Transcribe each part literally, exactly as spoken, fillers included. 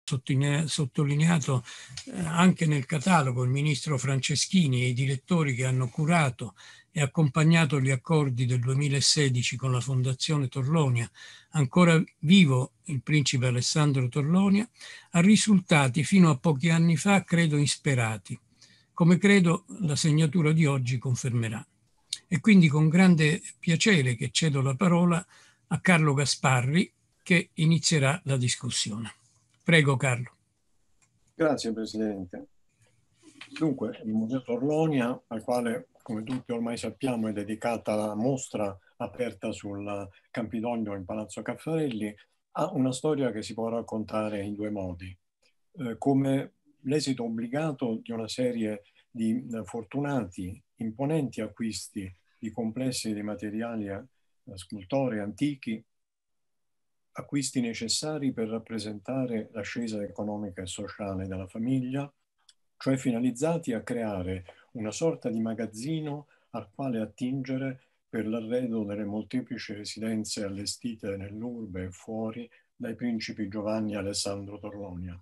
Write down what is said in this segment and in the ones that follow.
sottolineato eh, anche nel catalogo il ministro Franceschini e i direttori che hanno curato e accompagnato gli accordi del duemilasedici con la Fondazione Torlonia, ancora vivo il principe Alessandro Torlonia, a risultati fino a pochi anni fa credo insperati, come credo la segnatura di oggi confermerà. E quindi con grande piacere che cedo la parola a Carlo Gasparri, che inizierà la discussione. Prego Carlo. Grazie Presidente. Dunque, il Museo Torlonia, al quale, come tutti ormai sappiamo, è dedicata la mostra aperta sul Campidoglio in Palazzo Caffarelli, ha una storia che si può raccontare in due modi. Eh, come l'esito obbligato di una serie di eh, fortunati, imponenti acquisti di complessi di materiali eh, scultorei antichi, acquisti necessari per rappresentare l'ascesa economica e sociale della famiglia, cioè finalizzati a creare una sorta di magazzino al quale attingere per l'arredo delle molteplici residenze allestite nell'urbe e fuori dai principi Giovanni e Alessandro Torlonia.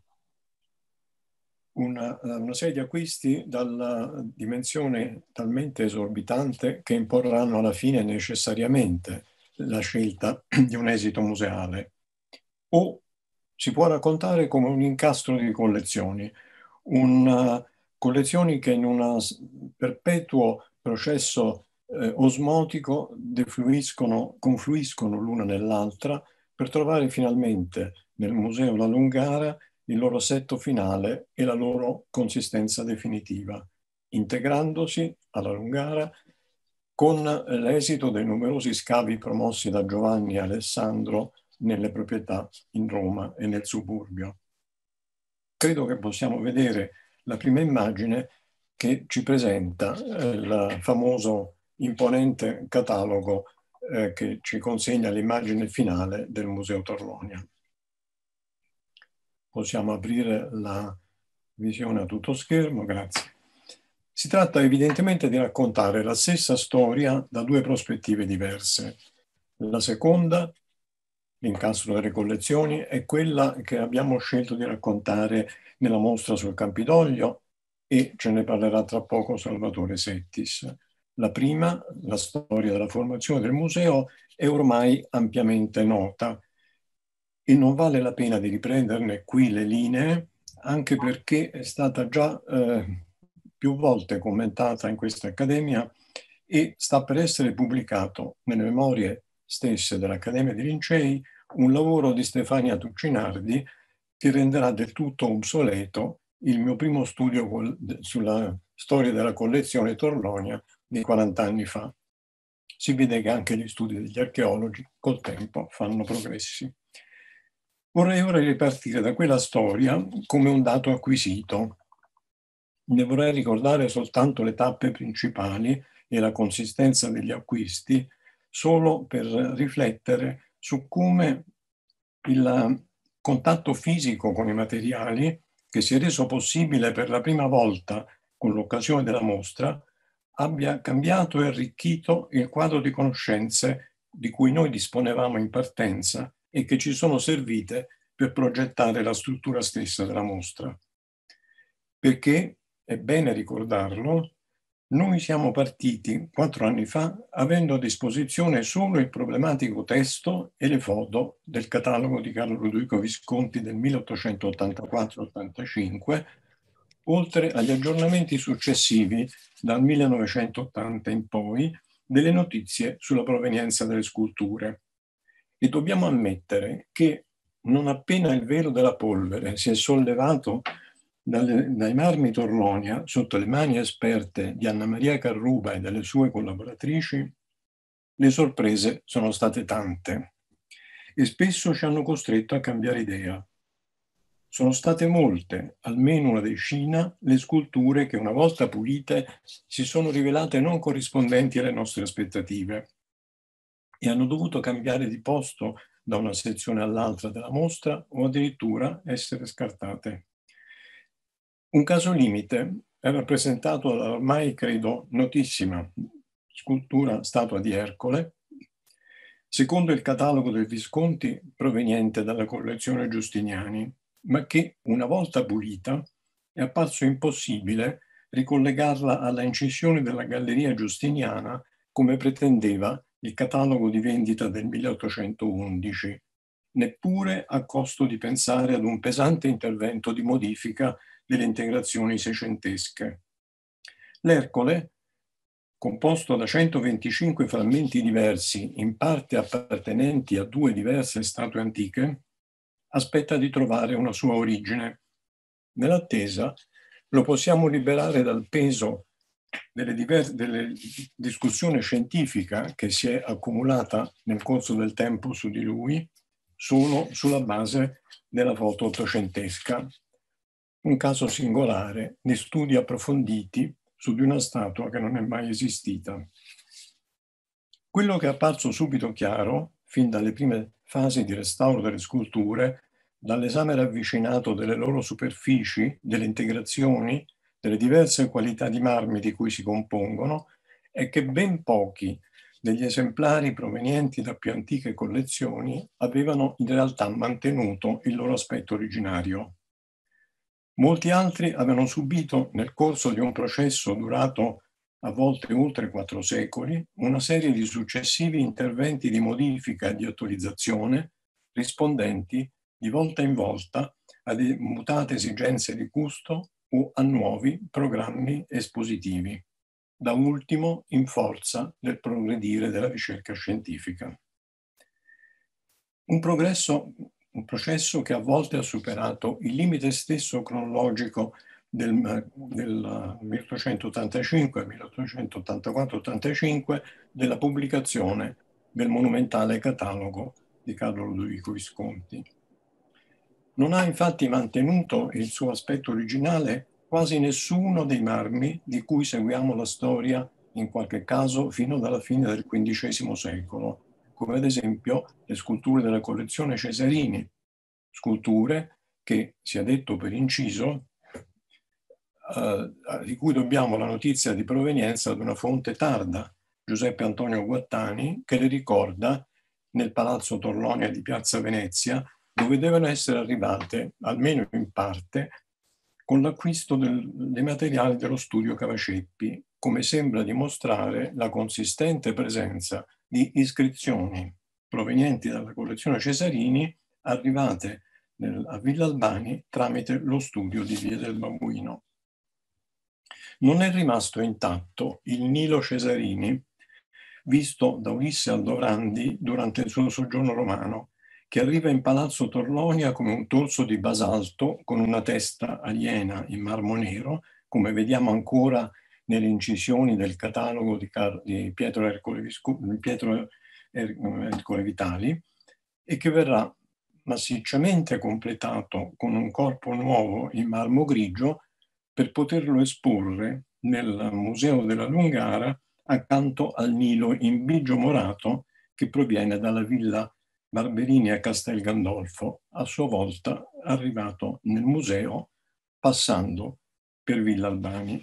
Una, una serie di acquisti dalla dimensione talmente esorbitante che imporranno alla fine necessariamente la scelta di un esito museale, o si può raccontare come un incastro di collezioni, una, collezioni che in un perpetuo processo eh, osmotico defluiscono, confluiscono l'una nell'altra per trovare finalmente nel Museo La Lungara il loro assetto finale e la loro consistenza definitiva, integrandosi alla Lungara con l'esito dei numerosi scavi promossi da Giovanni e Alessandro nelle proprietà in Roma e nel suburbio. Credo che possiamo vedere la prima immagine che ci presenta eh, il famoso imponente catalogo eh, che ci consegna l'immagine finale del Museo Torlonia. Possiamo aprire la visione a tutto schermo, grazie. Si tratta evidentemente di raccontare la stessa storia da due prospettive diverse. La seconda, l'incastro delle collezioni, è quella che abbiamo scelto di raccontare nella mostra sul Campidoglio e ce ne parlerà tra poco Salvatore Settis. La prima, la storia della formazione del museo, è ormai ampiamente nota e non vale la pena di riprenderne qui le linee, anche perché è stata già eh, più volte commentata in questa accademia e sta per essere pubblicato nelle memorie stesse dell'Accademia di Lincei un lavoro di Stefania Tuccinardi che renderà del tutto obsoleto il mio primo studio sulla storia della collezione Torlonia di quaranta anni fa. Si vede che anche gli studi degli archeologi col tempo fanno progressi. Vorrei ora ripartire da quella storia come un dato acquisito. Ne vorrei ricordare soltanto le tappe principali e la consistenza degli acquisti, solo per riflettere su come il contatto fisico con i materiali, che si è reso possibile per la prima volta con l'occasione della mostra, abbia cambiato e arricchito il quadro di conoscenze di cui noi disponevamo in partenza e che ci sono servite per progettare la struttura stessa della mostra. Perché, è bene ricordarlo, noi siamo partiti quattro anni fa avendo a disposizione solo il problematico testo e le foto del catalogo di Carlo Ludovico Visconti del milleottocentottantaquattro ottantacinque, oltre agli aggiornamenti successivi dal millenovecentottanta in poi delle notizie sulla provenienza delle sculture. E dobbiamo ammettere che non appena il velo della polvere si è sollevato dalle, dai marmi Torlonia sotto le mani esperte di Anna Maria Carruba e delle sue collaboratrici, le sorprese sono state tante e spesso ci hanno costretto a cambiare idea. Sono state molte, almeno una decina, le sculture che una volta pulite si sono rivelate non corrispondenti alle nostre aspettative e hanno dovuto cambiare di posto da una sezione all'altra della mostra o addirittura essere scartate. Un caso limite è rappresentato dall'ormai, credo, notissima scultura statua di Ercole, secondo il catalogo del Visconti proveniente dalla collezione Giustiniani, ma che, una volta pulita, è apparso impossibile ricollegarla alla incisione della Galleria Giustiniana come pretendeva il catalogo di vendita del milleottocentoundici, neppure a costo di pensare ad un pesante intervento di modifica delle integrazioni seicentesche. L'Ercole, composto da centoventicinque frammenti diversi, in parte appartenenti a due diverse statue antiche, aspetta di trovare una sua origine. Nell'attesa lo possiamo liberare dal peso delle, diverse, delle discussione scientifica che si è accumulata nel corso del tempo su di lui, solo sulla base della foto ottocentesca. Un caso singolare di studi approfonditi su di una statua che non è mai esistita. Quello che è apparso subito chiaro, fin dalle prime fasi di restauro delle sculture, dall'esame ravvicinato delle loro superfici, delle integrazioni, delle diverse qualità di marmi di cui si compongono, è che ben pochi degli esemplari provenienti da più antiche collezioni avevano in realtà mantenuto il loro aspetto originario. Molti altri avevano subito, nel corso di un processo durato a volte oltre quattro secoli, una serie di successivi interventi di modifica e di attualizzazione rispondenti di volta in volta a mutate esigenze di gusto o a nuovi programmi espositivi, da ultimo in forza del progredire della ricerca scientifica. Un progresso, un processo che a volte ha superato il limite stesso cronologico del, del milleottocentottantacinque, milleottocentottantaquattro ottantacinque della pubblicazione del monumentale catalogo di Carlo Ludovico Visconti. Non ha infatti mantenuto il suo aspetto originale quasi nessuno dei marmi di cui seguiamo la storia, in qualche caso fino dalla fine del quindicesimo secolo, come ad esempio le sculture della collezione Cesarini, sculture che, sia detto per inciso, eh, di cui dobbiamo la notizia di provenienza ad una fonte tarda, Giuseppe Antonio Guattani, che le ricorda nel Palazzo Torlonia di Piazza Venezia, dove devono essere arrivate, almeno in parte, con l'acquisto del, dei materiali dello studio Cavaceppi, come sembra dimostrare la consistente presenza di iscrizioni provenienti dalla collezione Cesarini arrivate nel, a Villa Albani tramite lo studio di Via del Babuino. Non è rimasto intatto il Nilo Cesarini, visto da Ulisse Aldorandi durante il suo soggiorno romano, che arriva in Palazzo Torlonia come un torso di basalto con una testa aliena in marmo nero, come vediamo ancora nelle incisioni del catalogo di, Car di Pietro, Ercole, Visco Pietro Ercole Vitali, e che verrà massicciamente completato con un corpo nuovo in marmo grigio per poterlo esporre nel Museo della Lungara accanto al Nilo in bigio morato che proviene dalla villa Barberini a Castel Gandolfo, a sua volta arrivato nel museo passando per Villa Albani.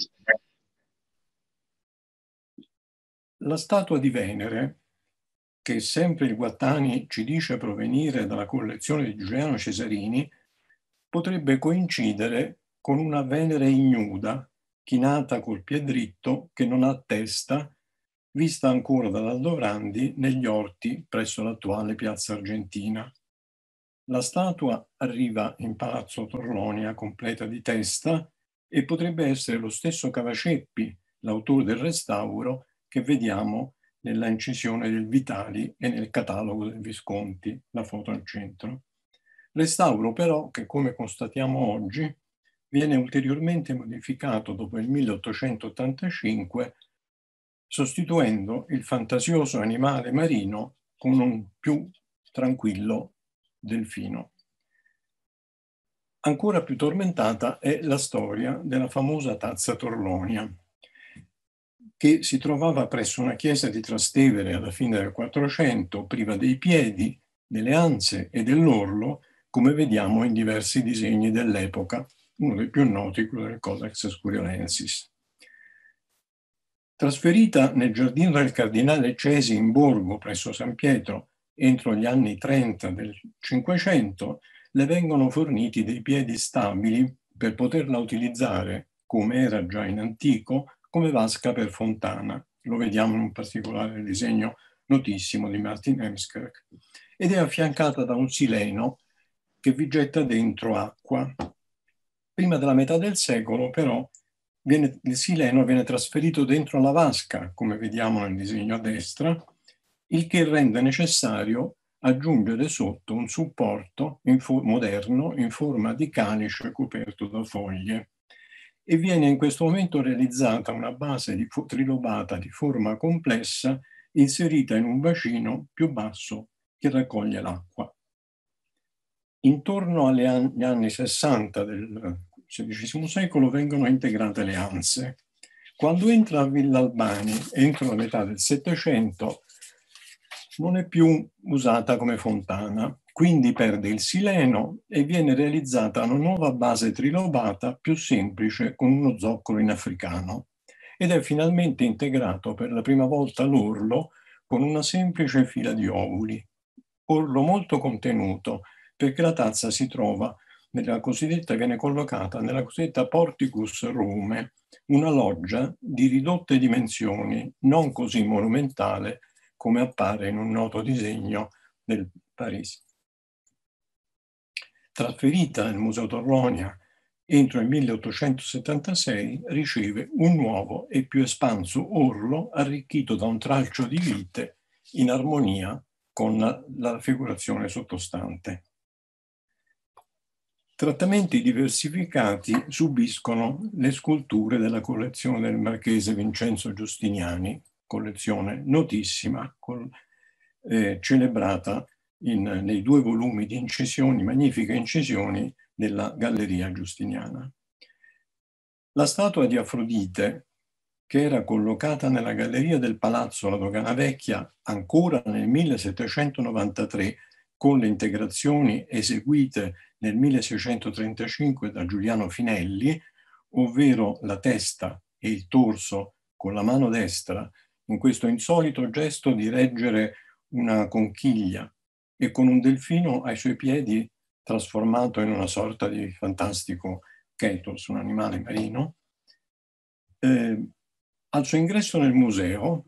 La statua di Venere, che sempre il Guattani ci dice provenire dalla collezione di Giuliano Cesarini, potrebbe coincidere con una Venere ignuda, chinata col pied dritto, che non ha testa, vista ancora dall'Aldorandi negli orti presso l'attuale Piazza Argentina. La statua arriva in Palazzo Torlonia completa di testa e potrebbe essere lo stesso Cavaceppi, l'autore del restauro, che vediamo nella incisione del Vitali e nel catalogo del Visconti, la foto al centro. Restauro però che, come constatiamo oggi, viene ulteriormente modificato dopo il milleottocentottantacinque, sostituendo il fantasioso animale marino con un più tranquillo delfino. Ancora più tormentata è la storia della famosa tazza Torlonia, che si trovava presso una chiesa di Trastevere alla fine del Quattrocento, priva dei piedi, delle anse e dell'orlo, come vediamo in diversi disegni dell'epoca, uno dei più noti, quello del Codex Scuriolensis. Trasferita nel giardino del cardinale Cesi in Borgo, presso San Pietro, entro gli anni trenta del Cinquecento, le vengono forniti dei piedi stabili per poterla utilizzare, come era già in antico, come vasca per fontana. Lo vediamo in un particolare disegno notissimo di Martin Heemskerk. Ed è affiancata da un sileno che vi getta dentro acqua. Prima della metà del secolo, però, viene, il sileno viene trasferito dentro la vasca, come vediamo nel disegno a destra, il che rende necessario aggiungere sotto un supporto in moderno in forma di calice coperto da foglie. E viene in questo momento realizzata una base di trilobata di forma complessa inserita in un bacino più basso che raccoglie l'acqua. Intorno agli anni, anni sessanta del sedicesimo secolo vengono integrate le anse. Quando entra a Villa Albani, entro la metà del Settecento, non è più usata come fontana, quindi perde il sileno e viene realizzata una nuova base trilobata più semplice con uno zoccolo in africano ed è finalmente integrato per la prima volta l'orlo con una semplice fila di ovuli. Orlo molto contenuto perché la tazza si trova nella cosiddetta, viene collocata nella cosiddetta Porticus Rume, una loggia di ridotte dimensioni, non così monumentale come appare in un noto disegno del Parisi. Trasferita nel Museo Torlonia entro il milleottocentosettantasei, riceve un nuovo e più espanso orlo arricchito da un tralcio di vite in armonia con la, la raffigurazione sottostante. Trattamenti diversificati subiscono le sculture della collezione del marchese Vincenzo Giustiniani, collezione notissima, col, eh, celebrata in, nei due volumi di incisioni, magnifiche incisioni della Galleria Giustiniana. La statua di Afrodite, che era collocata nella galleria del Palazzo alla Dogana Vecchia ancora nel millesettecentonovantatré, con le integrazioni eseguite nel milleseicentotrentacinque da Giuliano Finelli, ovvero la testa e il torso con la mano destra, in questo insolito gesto di reggere una conchiglia e con un delfino ai suoi piedi trasformato in una sorta di fantastico Ketos, un animale marino. Eh, al suo ingresso nel museo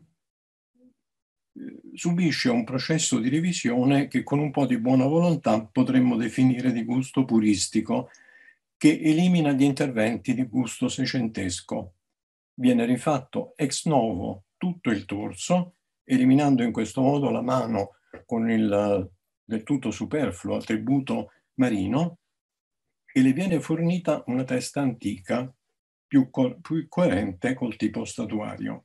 subisce un processo di revisione che con un po' di buona volontà potremmo definire di gusto puristico, che elimina gli interventi di gusto seicentesco. Viene rifatto ex novo tutto il torso, eliminando in questo modo la mano con il del tutto superfluo attributo marino, e le viene fornita una testa antica più, co- più coerente col tipo statuario.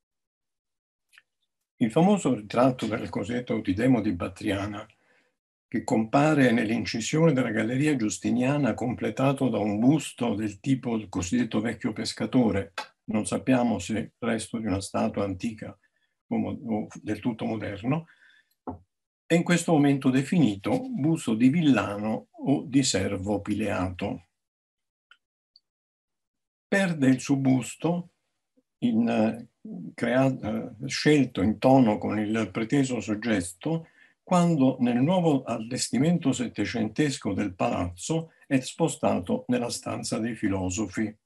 Il famoso ritratto del cosiddetto Eutidemo di Battriana, che compare nell'incisione della Galleria Giustiniana completato da un busto del tipo del cosiddetto vecchio pescatore, non sappiamo se resto di una statua antica o, o del tutto moderno, è in questo momento definito busto di villano o di servo pileato. Perde il suo busto in, creato, scelto in tono con il preteso soggetto quando nel nuovo allestimento settecentesco del palazzo è spostato nella stanza dei filosofi,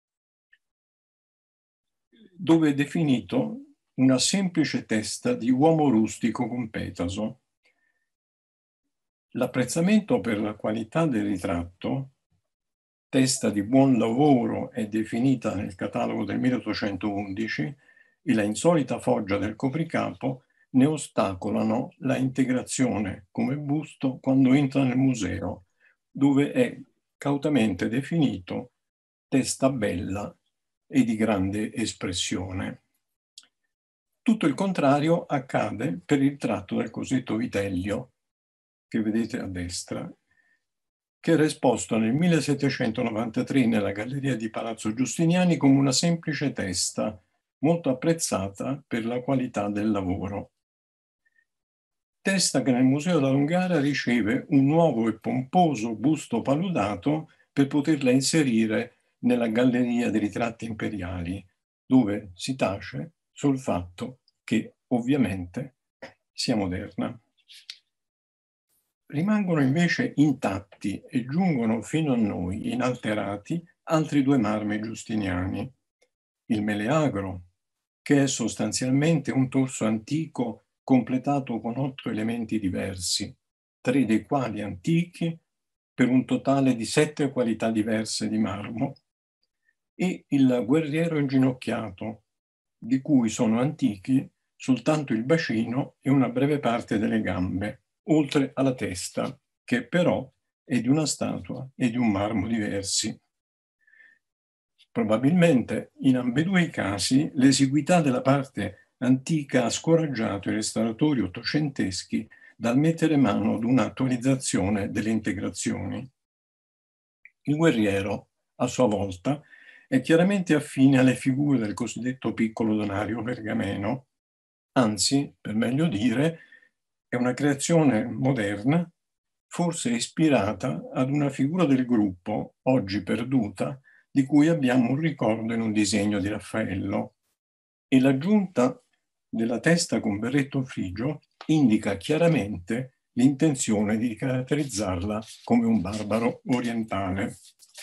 dove è definito una semplice testa di uomo rustico con petaso. L'apprezzamento per la qualità del ritratto, testa di buon lavoro, è definita nel catalogo del milleottocentoundici, e la insolita foggia del copricapo ne ostacolano la integrazione come busto quando entra nel museo, dove è cautamente definito testa bella e di grande espressione. Tutto il contrario accade per il tratto del cosiddetto Vitellio, che vedete a destra, che era esposto nel millesettecentonovantatré nella Galleria di Palazzo Giustiniani come una semplice testa, molto apprezzata per la qualità del lavoro. Testa che nel Museo della Lungara riceve un nuovo e pomposo busto paludato per poterla inserire nella Galleria dei Ritratti Imperiali, dove si tace sul fatto che ovviamente sia moderna. Rimangono invece intatti e giungono fino a noi inalterati altri due marmi giustiniani. Il Meleagro, che è sostanzialmente un torso antico completato con otto elementi diversi, tre dei quali antichi, per un totale di sette qualità diverse di marmo, e il guerriero inginocchiato, di cui sono antichi soltanto il bacino e una breve parte delle gambe, oltre alla testa, che però è di una statua e di un marmo diversi. Probabilmente in ambedue i casi l'esiguità della parte antica ha scoraggiato i restauratori ottocenteschi dal mettere mano ad un'attualizzazione delle integrazioni. Il guerriero, a sua volta, è chiaramente affine alle figure del cosiddetto piccolo donario pergameno, anzi, per meglio dire, è una creazione moderna, forse ispirata ad una figura del gruppo, oggi perduta, di cui abbiamo un ricordo in un disegno di Raffaello. E l'aggiunta della testa con berretto frigio indica chiaramente l'intenzione di caratterizzarla come un barbaro orientale.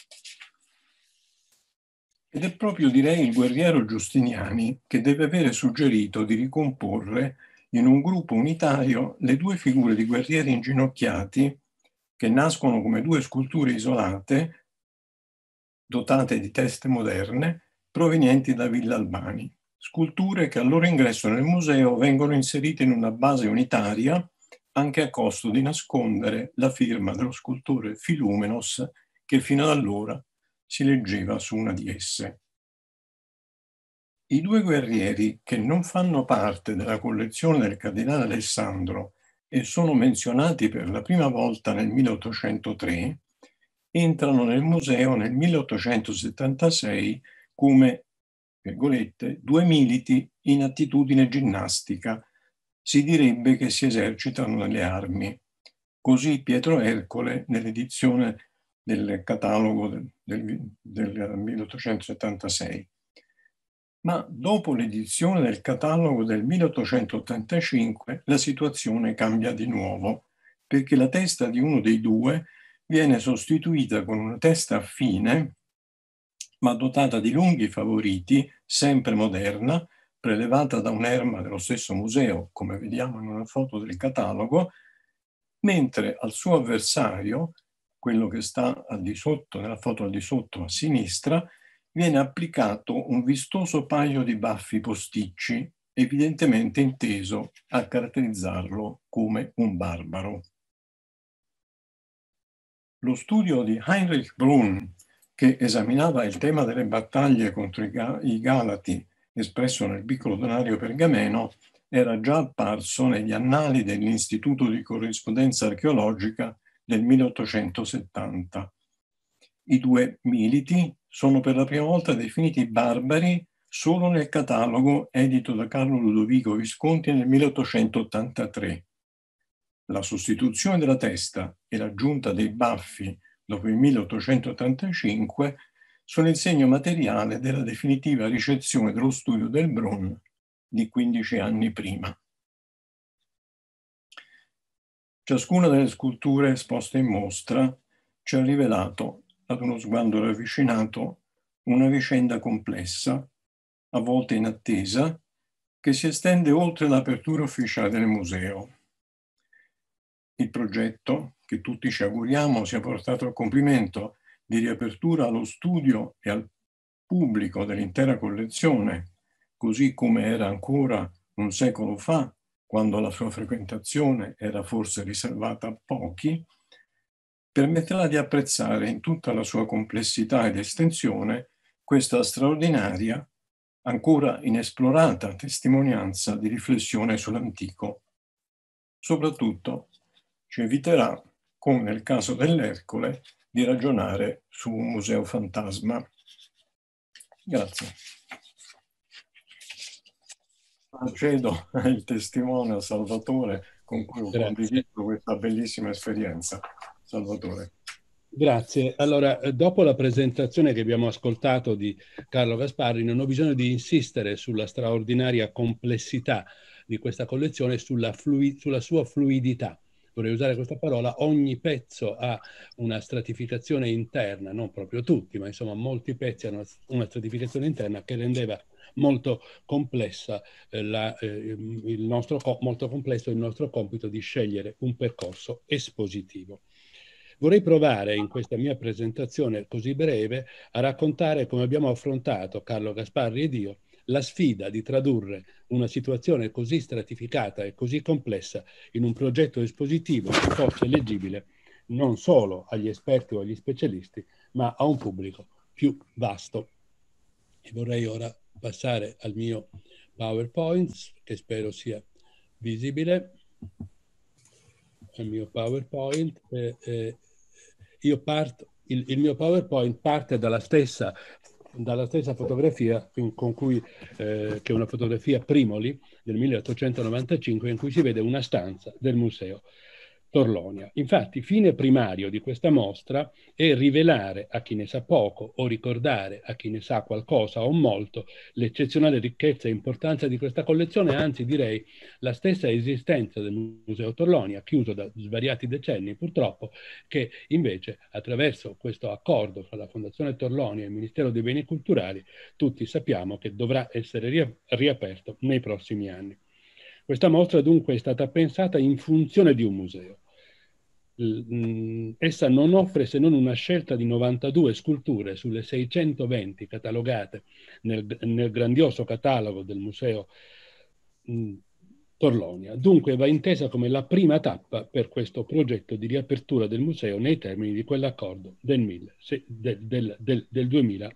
Ed è proprio, direi, il guerriero Giustiniani che deve avere suggerito di ricomporre in un gruppo unitario le due figure di guerrieri inginocchiati che nascono come due sculture isolate, dotate di teste moderne, provenienti da Villa Albani. Sculture che al loro ingresso nel museo vengono inserite in una base unitaria, anche a costo di nascondere la firma dello scultore Filumenos, che fino ad allora si leggeva su una di esse. I due guerrieri che non fanno parte della collezione del cardinale Alessandro e sono menzionati per la prima volta nel milleottocentotre, entrano nel museo nel milleottocentosettantasei come, virgolette, due militi in attitudine ginnastica. Si direbbe che si esercitano nelle armi. Così Pietro Ercole, nell'edizione del catalogo del, del, del milleottocentosettantasei. Ma dopo l'edizione del catalogo del milleottocentottantacinque la situazione cambia di nuovo, perché la testa di uno dei due viene sostituita con una testa affine, ma dotata di lunghi favoriti, sempre moderna, prelevata da un'erma dello stesso museo, come vediamo in una foto del catalogo, mentre al suo avversario, quello che sta al di sotto, nella foto al di sotto a sinistra, viene applicato un vistoso paio di baffi posticci, evidentemente inteso a caratterizzarlo come un barbaro. Lo studio di Heinrich Brunn, che esaminava il tema delle battaglie contro i Galati espresso nel piccolo donario pergameno, era già apparso negli annali dell'Istituto di corrispondenza archeologica del milleottocentosettanta. I due militi sono per la prima volta definiti barbari solo nel catalogo edito da Carlo Ludovico Visconti nel milleottocentottantatré. La sostituzione della testa e l'aggiunta dei baffi dopo il milleottocentottantacinque sono il segno materiale della definitiva ricezione dello studio del Brunn di quindici anni prima. Ciascuna delle sculture esposte in mostra ci ha rivelato, ad uno sguardo ravvicinato, una vicenda complessa, a volte inattesa, che si estende oltre l'apertura ufficiale del museo. Il progetto, che tutti ci auguriamo sia portato a compimento, di riapertura allo studio e al pubblico dell'intera collezione, così come era ancora un secolo fa, quando la sua frequentazione era forse riservata a pochi, permetterà di apprezzare in tutta la sua complessità ed estensione questa straordinaria, ancora inesplorata testimonianza di riflessione sull'antico. Soprattutto ci eviterà, come nel caso dell'Ercole, di ragionare su un museo fantasma. Grazie. Cedo il testimone a Salvatore con cui ho condiviso questa bellissima esperienza. Salvatore. Grazie. Allora, dopo la presentazione che abbiamo ascoltato di Carlo Gasparri, non ho bisogno di insistere sulla straordinaria complessità di questa collezione e sulla, fluid- sulla sua fluidità. vorrei usare questa parola, ogni pezzo ha una stratificazione interna, non proprio tutti, ma insomma molti pezzi hanno una stratificazione interna che rendeva molto complessa eh, la, eh, il nostro, molto complesso il nostro compito di scegliere un percorso espositivo. Vorrei provare in questa mia presentazione così breve a raccontare come abbiamo affrontato, Carlo Gasparri ed io, la sfida di tradurre una situazione così stratificata e così complessa in un progetto espositivo che fosse leggibile non solo agli esperti o agli specialisti, ma a un pubblico più vasto. E vorrei ora passare al mio PowerPoint, che spero sia visibile. Al mio PowerPoint. Eh, eh, io parto, il, il mio PowerPoint parte dalla stessa, dalla stessa fotografia con cui, eh, che è una fotografia Primoli del milleottocentonovantacinque, in cui si vede una stanza del Museo Torlonia. Infatti, fine primario di questa mostra è rivelare a chi ne sa poco o ricordare a chi ne sa qualcosa o molto l'eccezionale ricchezza e importanza di questa collezione, anzi direi la stessa esistenza del Museo Torlonia, chiuso da svariati decenni purtroppo, che invece attraverso questo accordo fra la Fondazione Torlonia e il Ministero dei Beni Culturali tutti sappiamo che dovrà essere riaperto nei prossimi anni. Questa mostra dunque è stata pensata in funzione di un museo. Essa non offre se non una scelta di novantadue sculture sulle seicentoventi catalogate nel, nel grandioso catalogo del Museo mh, Torlonia. Dunque va intesa come la prima tappa per questo progetto di riapertura del museo nei termini di quell'accordo del, del, del, del, del duemilasedici.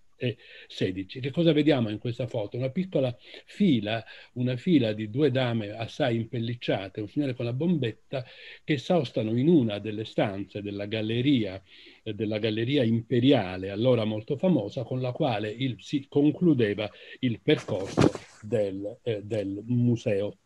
Che cosa vediamo in questa foto? Una piccola fila, una fila di due dame assai impellicciate, un signore con la bombetta, che sostano in una delle stanze della galleria, eh, della galleria imperiale, allora molto famosa, con la quale il, si concludeva il percorso del, eh, del museo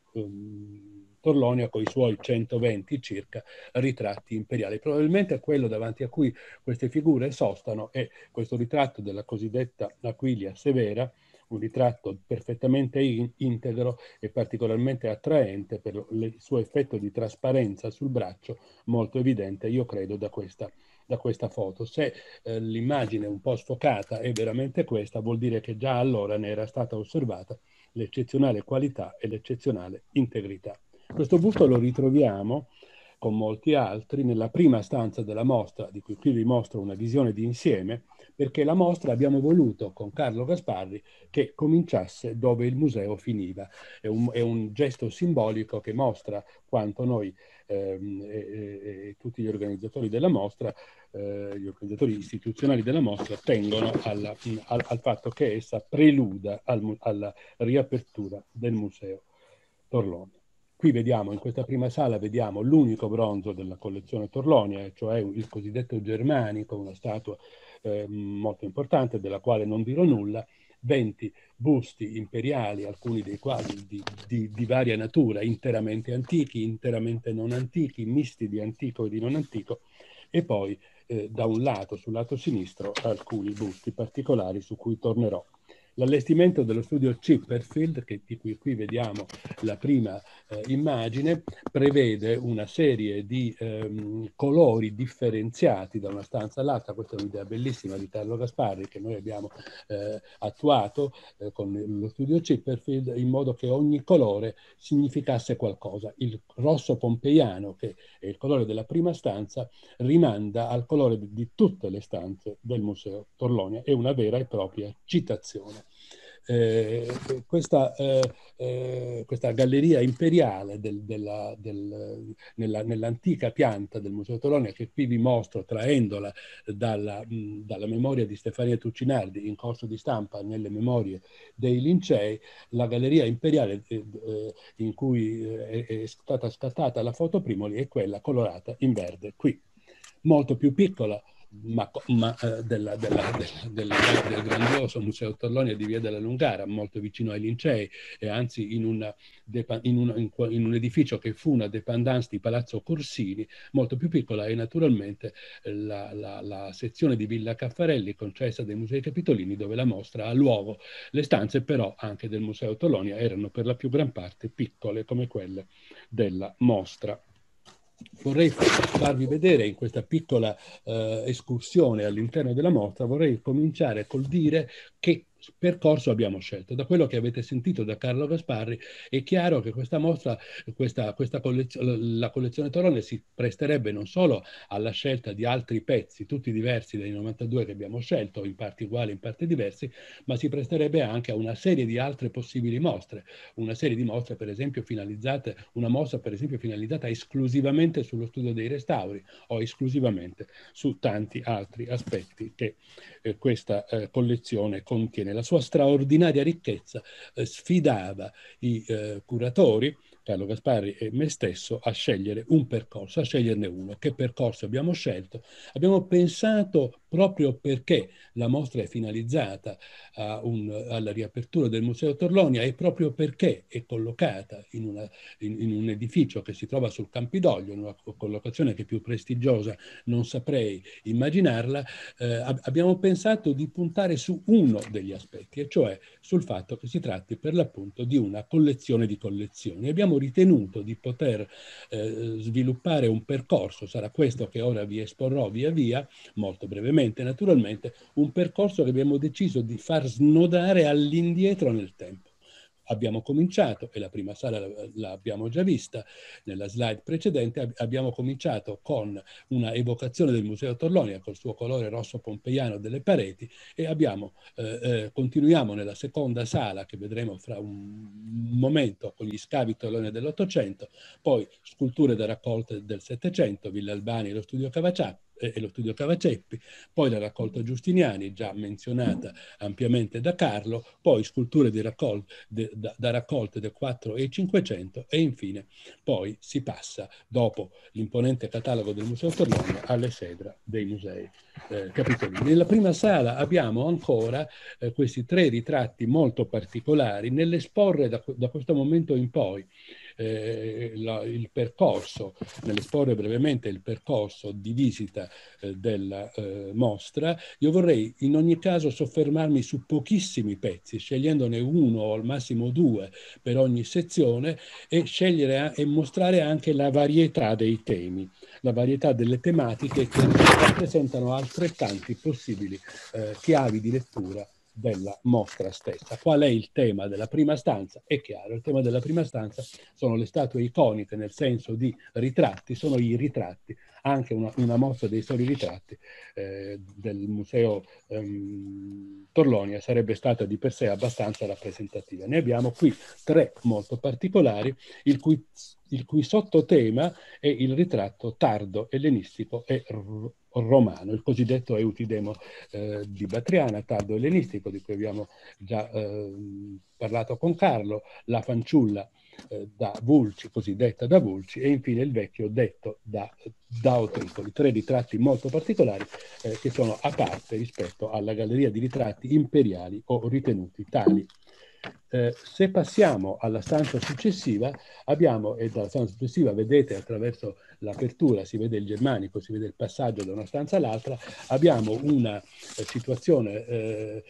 Torlonia, con i suoi centoventi circa ritratti imperiali. Probabilmente quello davanti a cui queste figure sostano è questo ritratto della cosiddetta Aquilia Severa, un ritratto perfettamente in integro e particolarmente attraente per il suo effetto di trasparenza sul braccio, molto evidente, io credo, da questa, da questa foto. Se eh, l'immagine un po' sfocata è veramente questa, vuol dire che già allora ne era stata osservata l'eccezionale qualità e l'eccezionale integrità. Questo busto lo ritroviamo, con molti altri, nella prima stanza della mostra, di cui qui vi mostro una visione di insieme, perché la mostra abbiamo voluto, con Carlo Gasparri, che cominciasse dove il museo finiva. È un, è un gesto simbolico che mostra quanto noi ehm, e, e, e tutti gli organizzatori della mostra, eh, gli organizzatori istituzionali della mostra, tengono alla, al, al fatto che essa preluda al, alla riapertura del Museo Torlonia. Qui vediamo, in questa prima sala, vediamo l'unico bronzo della collezione Torlonia, cioè il cosiddetto Germanico, una statua eh, molto importante, della quale non dirò nulla, venti busti imperiali, alcuni dei quali di, di, di varia natura, interamente antichi, interamente non antichi, misti di antico e di non antico, e poi eh, da un lato, sul lato sinistro, alcuni busti particolari su cui tornerò. L'allestimento dello studio Chipperfield, che, di cui qui vediamo la prima eh, immagine, prevede una serie di ehm, colori differenziati da una stanza all'altra. Questa è un'idea bellissima di Carlo Gasparri che noi abbiamo eh, attuato eh, con lo studio Chipperfield, in modo che ogni colore significasse qualcosa. Il rosso pompeiano, che è il colore della prima stanza, rimanda al colore di tutte le stanze del Museo Torlonia. È una vera e propria citazione. Eh, questa, eh, eh, questa galleria imperiale del, della, del, nella, nell'antica pianta del Museo Torlonia, che qui vi mostro traendola dalla, mh, dalla memoria di Stefania Tucinardi in corso di stampa nelle memorie dei Lincei, la galleria imperiale eh, in cui è, è stata scattata la foto Primoli è quella colorata in verde qui, molto più piccola, ma, ma eh, della, della, della, della, del grandioso Museo Torlonia di Via della Lungara, molto vicino ai Lincei, e anzi in, una, in, una, in un edificio che fu una dépendance di Palazzo Corsini, molto più piccola, e naturalmente la, la, la sezione di Villa Caffarelli, concessa dai Musei Capitolini, dove la mostra ha luogo. Le stanze però anche del Museo Torlonia erano per la più gran parte piccole come quelle della mostra. vorrei farvi vedere in questa piccola eh, escursione all'interno della mostra, vorrei cominciare col dire che percorso abbiamo scelto. Da quello che avete sentito da Carlo Gasparri è chiaro che questa mostra, questa, questa collezione, la collezione Torlone si presterebbe non solo alla scelta di altri pezzi, tutti diversi dai novantadue che abbiamo scelto, in parti uguali, in parti diversi, ma si presterebbe anche a una serie di altre possibili mostre, una serie di mostre per esempio finalizzate, una mostra per esempio finalizzata esclusivamente sullo studio dei restauri o esclusivamente su tanti altri aspetti che eh, questa eh, collezione contiene. La sua straordinaria ricchezza eh, sfidava i eh, curatori, Carlo Gasparri e me stesso, a scegliere un percorso, a sceglierne uno. Che percorso abbiamo scelto? Abbiamo pensato, proprio perché la mostra è finalizzata a un, alla riapertura del Museo Torlonia e proprio perché è collocata in, una, in, in un edificio che si trova sul Campidoglio, in una collocazione che più prestigiosa non saprei immaginarla, eh, abbiamo pensato di puntare su uno degli aspetti, e cioè sul fatto che si tratti per l'appunto di una collezione di collezioni. Abbiamo ritenuto di poter eh, sviluppare un percorso, sarà questo che ora vi esporrò via via, molto brevemente naturalmente, un percorso che abbiamo deciso di far snodare all'indietro nel tempo. Abbiamo cominciato, e la prima sala l'abbiamo già vista nella slide precedente, abbiamo cominciato con una evocazione del Museo Torlonia col suo colore rosso pompeiano delle pareti, e abbiamo, eh, eh, continuiamo nella seconda sala che vedremo fra un momento con gli scavi Torlonia dell'Ottocento, poi sculture da raccolte del Settecento, Villa Albani e lo studio Cavaciappi, e lo studio Cavaceppi, poi la raccolta Giustiniani, già menzionata ampiamente da Carlo, poi sculture di raccol de, da, da raccolte del quattro e cinquecento, e infine poi si passa, dopo l'imponente catalogo del Museo Torlonia, alle sedra dei musei eh, capitolini. Nella prima sala abbiamo ancora eh, questi tre ritratti molto particolari. Nell'esporre da, da questo momento in poi Eh, la, il percorso, nell'esporre brevemente il percorso di visita eh, della eh, mostra, io vorrei in ogni caso soffermarmi su pochissimi pezzi, scegliendone uno o al massimo due per ogni sezione, e scegliere e mostrare anche la varietà dei temi, la varietà delle tematiche che rappresentano altrettanti possibili eh, chiavi di lettura della mostra stessa. Qual è il tema della prima stanza? È chiaro, il tema della prima stanza sono le statue iconiche, nel senso di ritratti, sono i ritratti, anche una, una mostra dei soli ritratti eh, del Museo ehm, Torlonia sarebbe stata di per sé abbastanza rappresentativa. Ne abbiamo qui tre molto particolari, il cui, il cui sottotema è il ritratto tardo ellenistico e romano, il cosiddetto Eutidemo eh, di Batriana, tardo ellenistico, di cui abbiamo già eh, parlato con Carlo, la fanciulla eh, da Vulci, cosiddetta da Vulci, e infine il vecchio detto da, da Otricoli. Tre ritratti molto particolari eh, che sono a parte rispetto alla galleria di ritratti imperiali o ritenuti tali. Eh, se passiamo alla stanza successiva, abbiamo, e dalla stanza successiva vedete attraverso l'apertura, si vede il germanico, si vede il passaggio da una stanza all'altra, abbiamo una eh, situazione eh,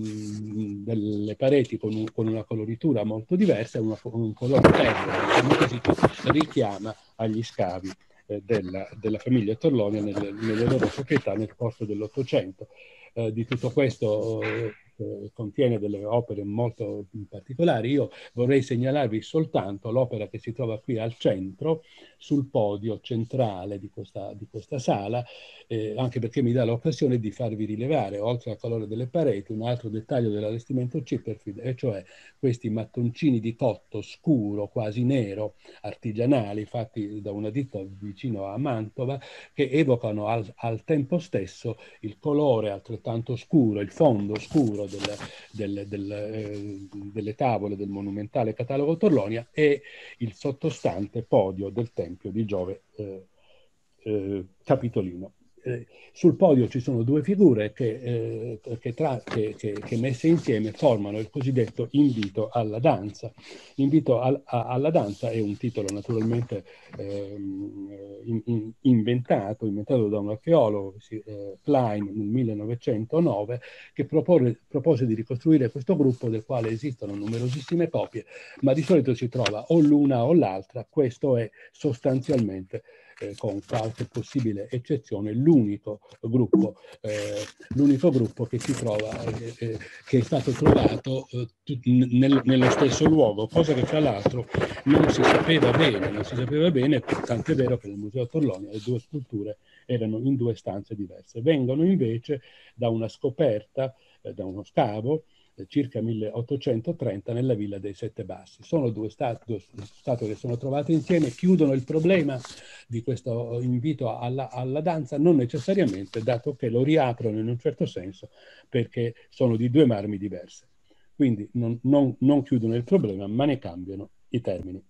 mh, delle pareti con, un, con una coloritura molto diversa, una, un colore terra, così, che richiama agli scavi eh, della, della famiglia Torlonia nelle, nelle loro proprietà nel corso dell'Ottocento. Eh, di tutto questo eh, contiene delle opere molto particolari. Io vorrei segnalarvi soltanto l'opera che si trova qui al centro, sul podio centrale di questa, di questa sala, eh, anche perché mi dà l'occasione di farvi rilevare, oltre al colore delle pareti, un altro dettaglio dell'allestimento Chipperfield, e cioè questi mattoncini di cotto scuro, quasi nero, artigianali, fatti da una ditta vicino a Mantova, che evocano al, al tempo stesso il colore altrettanto scuro, il fondo scuro Del, del, del, eh, delle tavole del monumentale catalogo Torlonia e il sottostante podio del Tempio di Giove eh, eh, Capitolino. Eh, sul podio ci sono due figure che, eh, che, tra, che, che, che messe insieme formano il cosiddetto invito alla danza. L'invito al, a, alla danza è un titolo naturalmente eh, in, in, inventato, inventato da un archeologo, eh, Klein, nel millenovecentonove, che propone, propose di ricostruire questo gruppo, del quale esistono numerosissime copie, ma di solito si trova o l'una o l'altra. Questo è sostanzialmente eh, con qualche possibile eccezione, l'unico gruppo, eh, l'unico gruppo che si trova, eh, eh, che è stato trovato eh, nel, nello stesso luogo, cosa che tra l'altro non si sapeva bene, non si sapeva bene, tant'è vero che nel Museo Torlonia le due sculture erano in due stanze diverse. Vengono invece da una scoperta, eh, da uno scavo, eh, circa milleottocentotrenta nella Villa dei Sette Bassi. Sono due statue, due statue che sono trovate insieme, chiudono il problema di questo invito alla, alla danza, non necessariamente, dato che lo riaprono in un certo senso, perché sono di due marmi diverse. Quindi non, non, non chiudono il problema, ma ne cambiano i termini.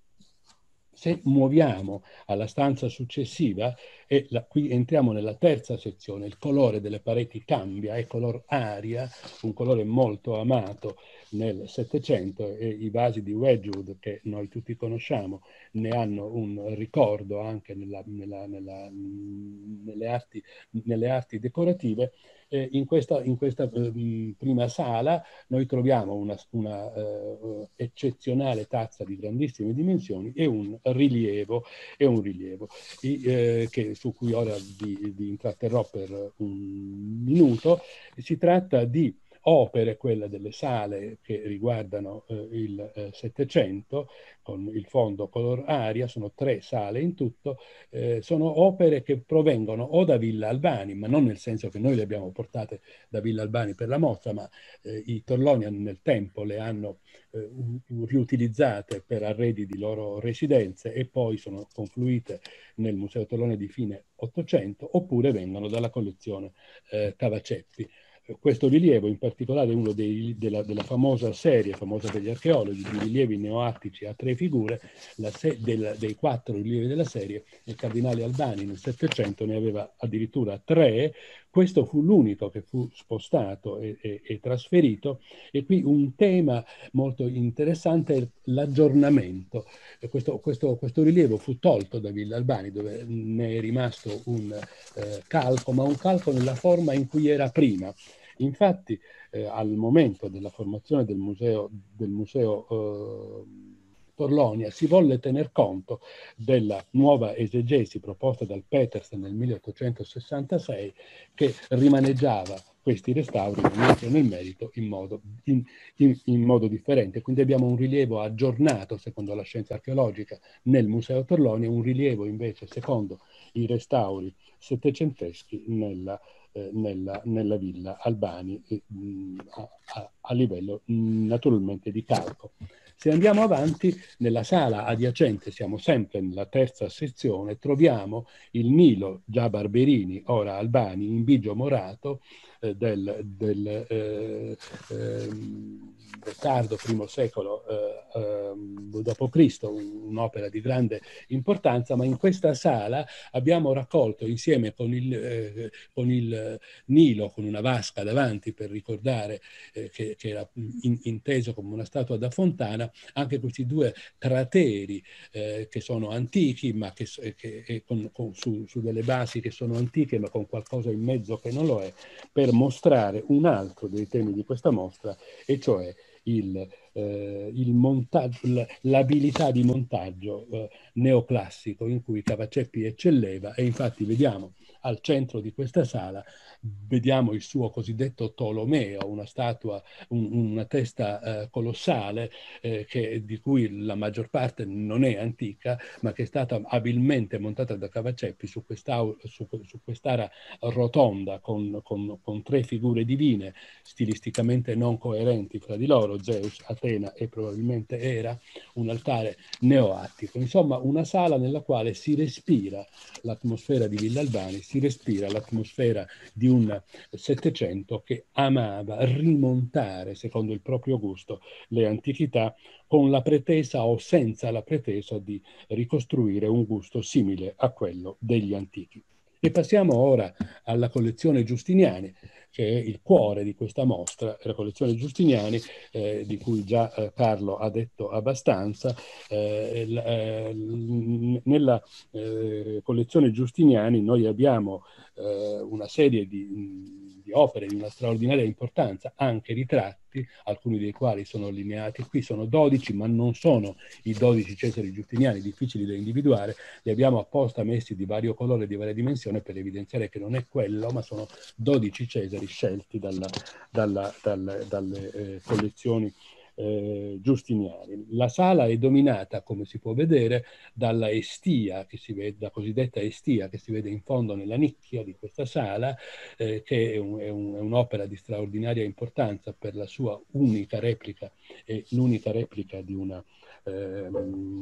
Se muoviamo alla stanza successiva, e la, qui entriamo nella terza sezione, il colore delle pareti cambia, è color aria, un colore molto amato nel Settecento, e i vasi di Wedgwood, che noi tutti conosciamo, ne hanno un ricordo anche nella, nella, nella, nelle, arti, nelle arti decorative. Eh, in questa, in questa eh, prima sala noi troviamo una, una eh, eccezionale tazza di grandissime dimensioni e un rilievo, e un rilievo I, eh, che, su cui ora vi, vi intratterrò per un minuto. Si tratta di opere, quelle delle sale che riguardano eh, il eh, Settecento, con il fondo color aria, sono tre sale in tutto, eh, sono opere che provengono o da Villa Albani, ma non nel senso che noi le abbiamo portate da Villa Albani per la mostra, ma eh, i Torlonia nel tempo le hanno eh, riutilizzate per arredi di loro residenze e poi sono confluite nel Museo Torlonia di fine Ottocento, oppure vengono dalla collezione eh, Cavaceppi. Questo rilievo in particolare è uno dei, della, della famosa serie, famosa degli archeologi, di rilievi neoattici a tre figure, la se, del, dei quattro rilievi della serie, il cardinale Albani nel Settecento ne aveva addirittura tre. Questo fu l'unico che fu spostato e, e, e trasferito, e qui un tema molto interessante è l'aggiornamento. Questo, questo, questo rilievo fu tolto da Villa Albani, dove ne è rimasto un eh, calco, ma un calco nella forma in cui era prima. Infatti, eh, al momento della formazione del museo, del museo eh, Torlonia, si volle tener conto della nuova esegesi proposta dal Petersen nel milleottocentosessantasei, che rimaneggiava questi restauri, non entro nel merito, in modo, in, in, in modo differente. Quindi abbiamo un rilievo aggiornato, secondo la scienza archeologica, nel Museo Torlonia, un rilievo invece, secondo i restauri settecenteschi, nella Eh, nella, nella Villa Albani eh, a, a, a livello mh, naturalmente di calco. Se andiamo avanti, nella sala adiacente, siamo sempre nella terza sezione, troviamo il Nilo, già Barberini, ora Albani, in bigio morato, eh, del, del, eh, eh, del tardo primo secolo eh, eh, dopo Cristo, un'opera di grande importanza, ma in questa sala abbiamo raccolto insieme con il, eh, con il Nilo, con una vasca davanti per ricordare eh, che, che era in, inteso come una statua da fontana, anche questi due crateri eh, che sono antichi, ma che, che con, con, su, su delle basi che sono antiche, ma con qualcosa in mezzo che non lo è, per mostrare un altro dei temi di questa mostra, e cioè il, eh, il montaggio, l'abilità di montaggio eh, neoclassico in cui Cavaceppi eccelleva. E infatti vediamo al centro di questa sala, vediamo il suo cosiddetto Tolomeo, una statua, un, una testa eh, colossale eh, che, di cui la maggior parte non è antica, ma che è stata abilmente montata da Cavaceppi su, questa, su, su quest'ara rotonda con, con, con tre figure divine stilisticamente non coerenti fra di loro, Zeus, Atena e probabilmente Era, un altare neoattico. Insomma, una sala nella quale si respira l'atmosfera di Villa Albani, si respira l'atmosfera di un Settecento che amava rimontare, secondo il proprio gusto, le antichità, con la pretesa o senza la pretesa di ricostruire un gusto simile a quello degli antichi. E passiamo ora alla collezione Giustiniani, che è il cuore di questa mostra. La collezione Giustiniani, eh, di cui già eh, Carlo ha detto abbastanza. Eh, eh, nella eh, collezione Giustiniani noi abbiamo eh, una serie di, di di opere di una straordinaria importanza, anche ritratti, alcuni dei quali sono allineati qui, sono dodici, ma non sono i dodici Cesari Giustiniani, difficili da individuare, li abbiamo apposta messi di vario colore, di varia dimensione, per evidenziare che non è quello, ma sono dodici Cesari scelti dalla, dalla, dalla, dalle eh, collezioni Eh, giustiniani. La sala è dominata, come si può vedere, dalla estia, che si vede, la cosiddetta estia che si vede in fondo nella nicchia di questa sala, eh, che è, un, è, un, è un'opera di straordinaria importanza per la sua unica replica, e l'unica replica di una eh,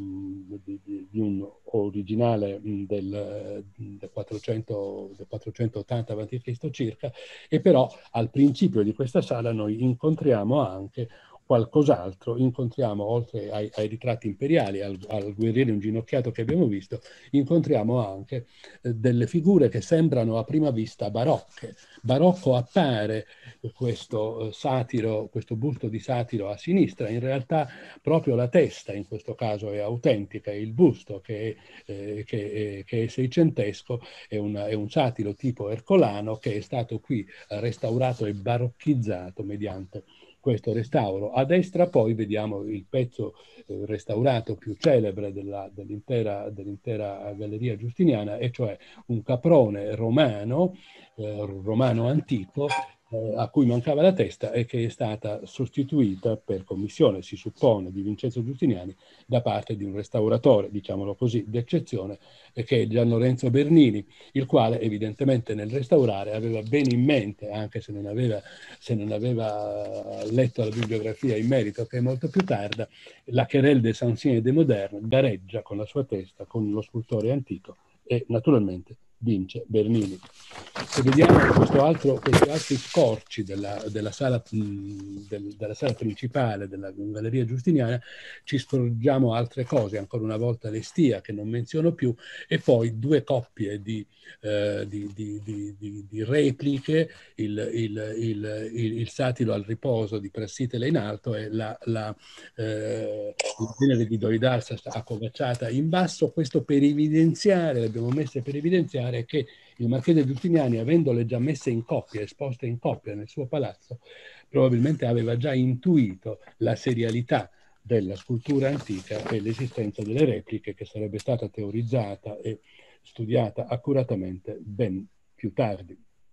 di, di, di un originale del, del, quattrocento, del quattrocentottanta avanti Cristo circa, e però al principio di questa sala noi incontriamo anche qualcos'altro, incontriamo, oltre ai, ai ritratti imperiali, al, al guerriero inginocchiato che abbiamo visto, incontriamo anche eh, delle figure che sembrano a prima vista barocche. Barocco appare questo eh, satiro, questo busto di satiro a sinistra, in realtà proprio la testa in questo caso è autentica, e il busto che è, eh, che è, che è seicentesco è, una, è un satiro tipo ercolano che è stato qui restaurato e barocchizzato mediante questo restauro. A destra poi vediamo il pezzo eh, restaurato più celebre della, dell'intera, dell'intera galleria giustiniana, e cioè un caprone romano, eh, romano antico, eh, a cui mancava la testa e che è stata sostituita per commissione, si suppone, di Vincenzo Giustiniani da parte di un restauratore, diciamolo così, d'eccezione, eh, che è Gian Lorenzo Bernini, il quale evidentemente nel restaurare aveva bene in mente, anche se non aveva, se non aveva letto la bibliografia in merito, che è molto più tarda, la Querelle des Anciens et des Modernes gareggia con la sua testa con lo scultore antico e naturalmente vince Bernini. Se vediamo questo altro, questi altri scorci della, della, sala, mh, del, della sala principale della Galleria Giustiniana, ci scorgiamo altre cose, ancora una volta l'Estia che non menziono più, e poi due coppie di, eh, di, di, di, di, di repliche, il, il, il, il, il satiro al riposo di Prassitele in alto e la, la, eh, il genere di Doridarsa accovacciata in basso, questo per evidenziare, le abbiamo messe per evidenziare che il marchese Giustiniani, avendole già messe in coppia, esposte in coppia nel suo palazzo, probabilmente aveva già intuito la serialità della scultura antica e l'esistenza delle repliche, che sarebbe stata teorizzata e studiata accuratamente ben più tardi.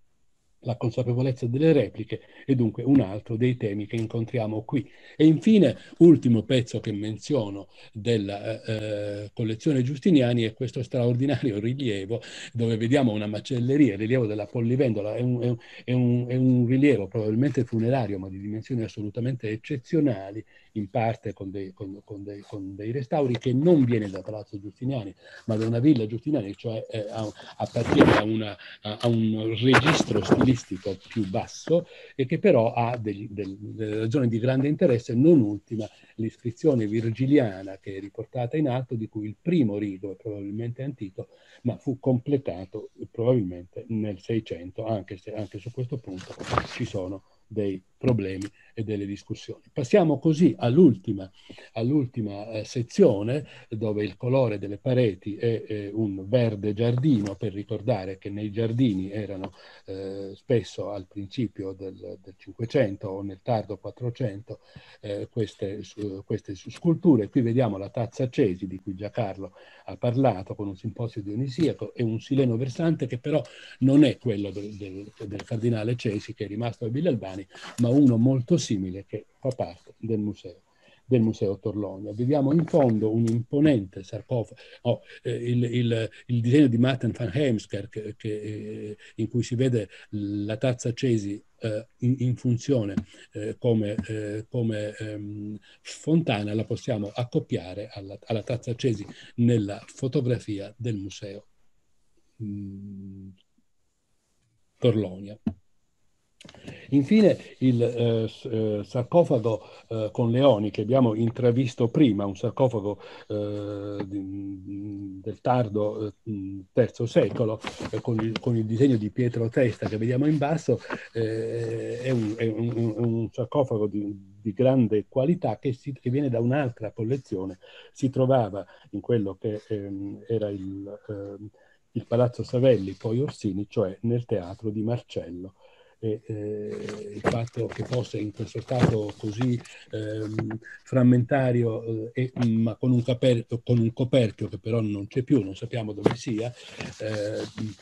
La consapevolezza delle repliche è dunque un altro dei temi che incontriamo qui. E infine, ultimo pezzo che menziono della eh, collezione Giustiniani è questo straordinario rilievo dove vediamo una macelleria, il rilievo della Pollivendola, è un, è un, è un, è un rilievo probabilmente funerario, ma di dimensioni assolutamente eccezionali, in parte con dei, con, con dei, con dei restauri, che non viene da Palazzo Giustiniani, ma da una villa Giustiniani, cioè eh, appartiene a, una, a, a un registro stilistico più basso, e che però ha degli, del, delle ragioni di grande interesse, non ultima l'iscrizione virgiliana che è riportata in alto, di cui il primo rigo è probabilmente antico, ma fu completato probabilmente nel Seicento, anche se anche su questo punto ci sono dei problemi e delle discussioni. Passiamo così all'ultima, all'ultima eh, sezione, dove il colore delle pareti è eh, un verde giardino, per ricordare che nei giardini erano eh, spesso al principio del, del Cinquecento o nel tardo Quattrocento eh, queste, su, queste sculture. Qui vediamo la tazza Cesi, di cui già Carlo ha parlato, con un simposio dionisiaco, e un sileno versante che però non è quello del, del, del cardinale Cesi, che è rimasto a Villa Albani, ma uno molto simile che fa parte del museo, del museo Torlonia. Vediamo in fondo un imponente sarcofago, oh, eh, il, il, il disegno di Martin van Heemskerk, che, che, eh, in cui si vede la tazza Cesi eh, in, in funzione eh, come, eh, come ehm, fontana, la possiamo accoppiare alla, alla tazza Cesi nella fotografia del museo mh, Torlonia. Infine il eh, sarcofago eh, con leoni che abbiamo intravisto prima, un sarcofago eh, di, del tardo eh, terzo secolo, eh, con, il, con il disegno di Pietro Testa che vediamo in basso, eh, è, un, è un, un sarcofago di, di grande qualità che, si, che viene da un'altra collezione. Si trovava in quello che ehm, era il, eh, il Palazzo Savelli, poi Orsini, cioè nel teatro di Marcello. e eh, il fatto che fosse in questo stato così ehm, frammentario, eh, e, ma con un, caper- con un coperchio che però non c'è più, non sappiamo dove sia, eh,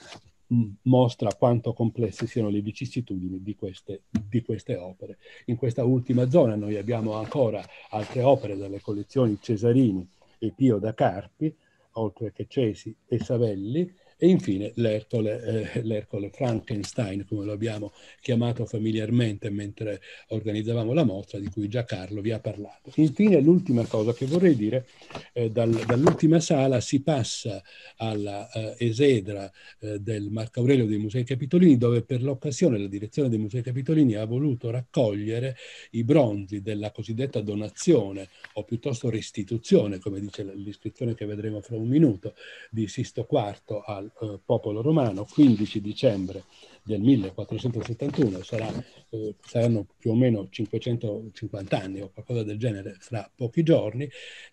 mostra quanto complesse siano le vicissitudini di queste, di queste opere. In questa ultima zona noi abbiamo ancora altre opere dalle collezioni Cesarini e Pio da Carpi, oltre che Cesi e Savelli, e infine l'Ercole, eh, l'Ercole Frankenstein, come lo abbiamo chiamato familiarmente mentre organizzavamo la mostra, di cui già Carlo vi ha parlato. Infine l'ultima cosa che vorrei dire, eh, dal, dall'ultima sala si passa alla eh, esedra eh, del Marco Aurelio dei Musei Capitolini, dove per l'occasione la direzione dei Musei Capitolini ha voluto raccogliere i bronzi della cosiddetta donazione, o piuttosto restituzione, come dice l'iscrizione che vedremo fra un minuto, di Sisto quarto al eh, popolo romano, quindici dicembre del millequattrocentosettantuno, sarà, eh, saranno più o meno cinquecentocinquanta anni o qualcosa del genere fra pochi giorni.